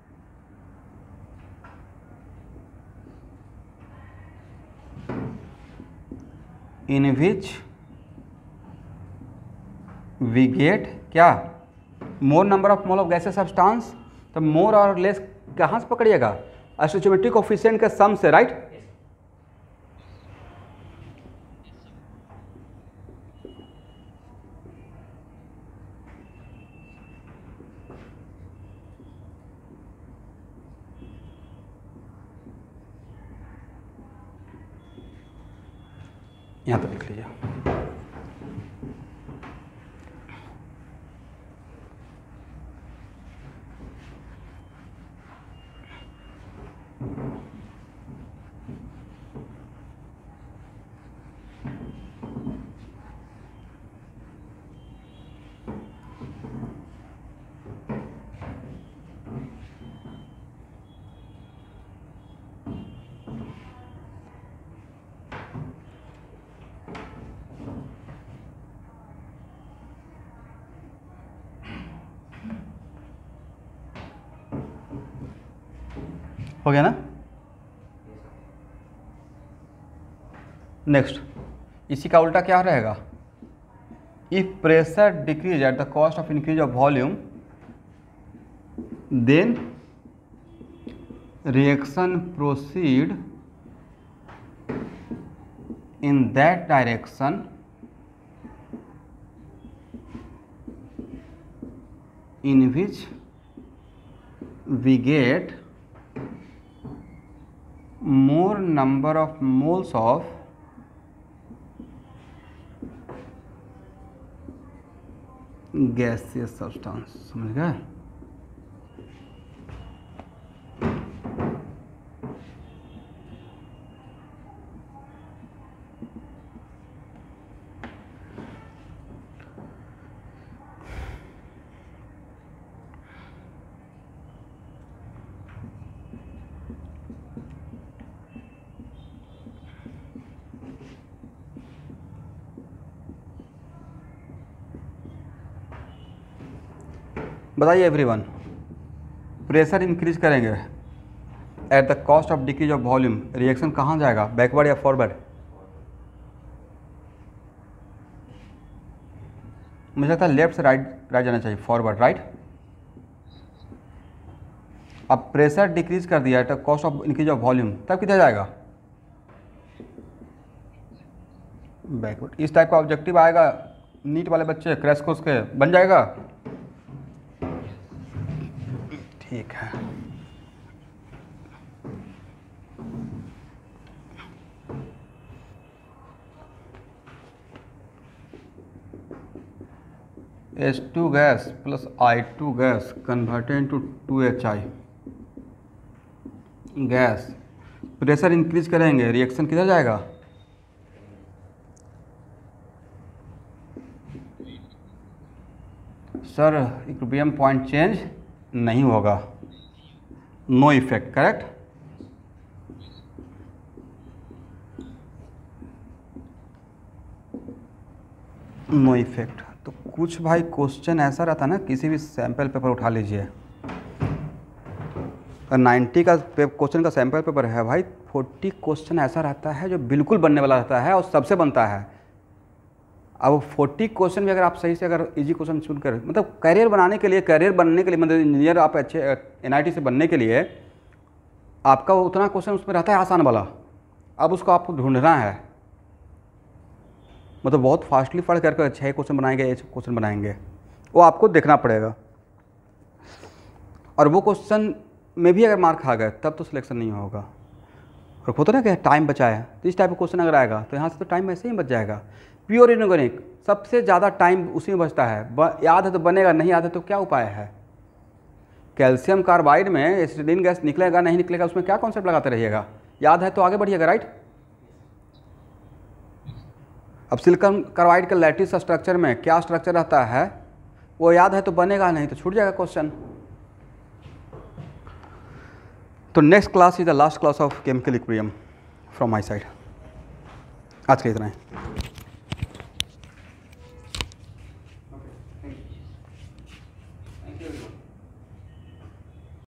in which we get क्या? More number of mole of gases substance. तो मोर और लेस कहाँ से पकड़िएगा? स्टोइचोमेट्रिक कोफिशिएंट के सम से, राइट। यहाँ पर लिख लीजिए। हो गया ना? नेक्स्ट इसी का उल्टा क्या रहेगा, if pressure decrease at the cost of increase of volume then reaction proceed in that direction in which we get more number of moles of gaseous substance। समझ गए? बताइए एवरीवन, प्रेशर इंक्रीज करेंगे at the cost of decrease of volume, reaction कहाँ जाएगा, backward या forward? मुझे लगता है लेफ्ट से राइट जाना चाहिए, फॉरवर्ड, राइट। अब प्रेशर डिक्रीज कर दिया at the cost of increase of volume, तब किधर जाएगा, बैकवर्ड। इस टाइप का ऑब्जेक्टिव आएगा, नीट वाले बच्चे क्रैश कोर्स के बन जाएगा, ठीक है। H2 gas plus I2 gas converted into 2HI gas, pressure increase करेंगे, रिएक्शन किधर जाएगा, सर इक्विलिब्रियम पॉइंट चेंज नहीं होगा, no effect, correct. No effect. तो कुछ भाई क्वेश्चन ऐसा रहता है ना, किसी भी सैंपल पेपर उठा लीजिए, 90 का क्वेश्चन का सैंपल पेपर है भाई, 40 क्वेश्चन ऐसा रहता है जो बिल्कुल बनने वाला रहता है और सबसे बनता है। अब 40 क्वेश्चन भी अगर आप सही से अगर इजी क्वेश्चन चुन कर, मतलब करियर बनाने के लिए, करियर बनने के लिए, मतलब इंजीनियर आप अच्छे NIT से बनने के लिए आपका उतना क्वेश्चन उसमें रहता है आसान वाला, अब उसको आपको ढूंढना है, मतलब बहुत फास्टली पढ़ करके 6 क्वेश्चन बनाएंगे, 1 क्वेश्चन बनाएंगे, वो आपको देखना पड़ेगा। और वो क्वेश्चन में भी अगर मार्क आ गए तब तो सिलेक्शन नहीं होगा। और होता ना कि टाइम बचा है, तो इस टाइप का क्वेश्चन अगर आएगा तो यहाँ से तो टाइम ऐसे ही बच जाएगा। प्योर इनऑर्गेनिक सबसे ज़्यादा टाइम उसी में बचता है, याद है तो बनेगा, नहीं याद है तो क्या उपाय है। कैल्शियम कार्बाइड में एसिडिन गैस निकलेगा नहीं निकलेगा, उसमें क्या कॉन्सेप्ट लगाते रहिएगा, याद है तो आगे बढ़िएगा, राइट। अब सिलिकॉन कार्बाइड के लैटिस स्ट्रक्चर में क्या स्ट्रक्चर रहता है वो याद है तो बनेगा, नहीं तो छूट जाएगा क्वेश्चन। तो next class is the last class of chemical equilibrium from my side. आज के इतना ही।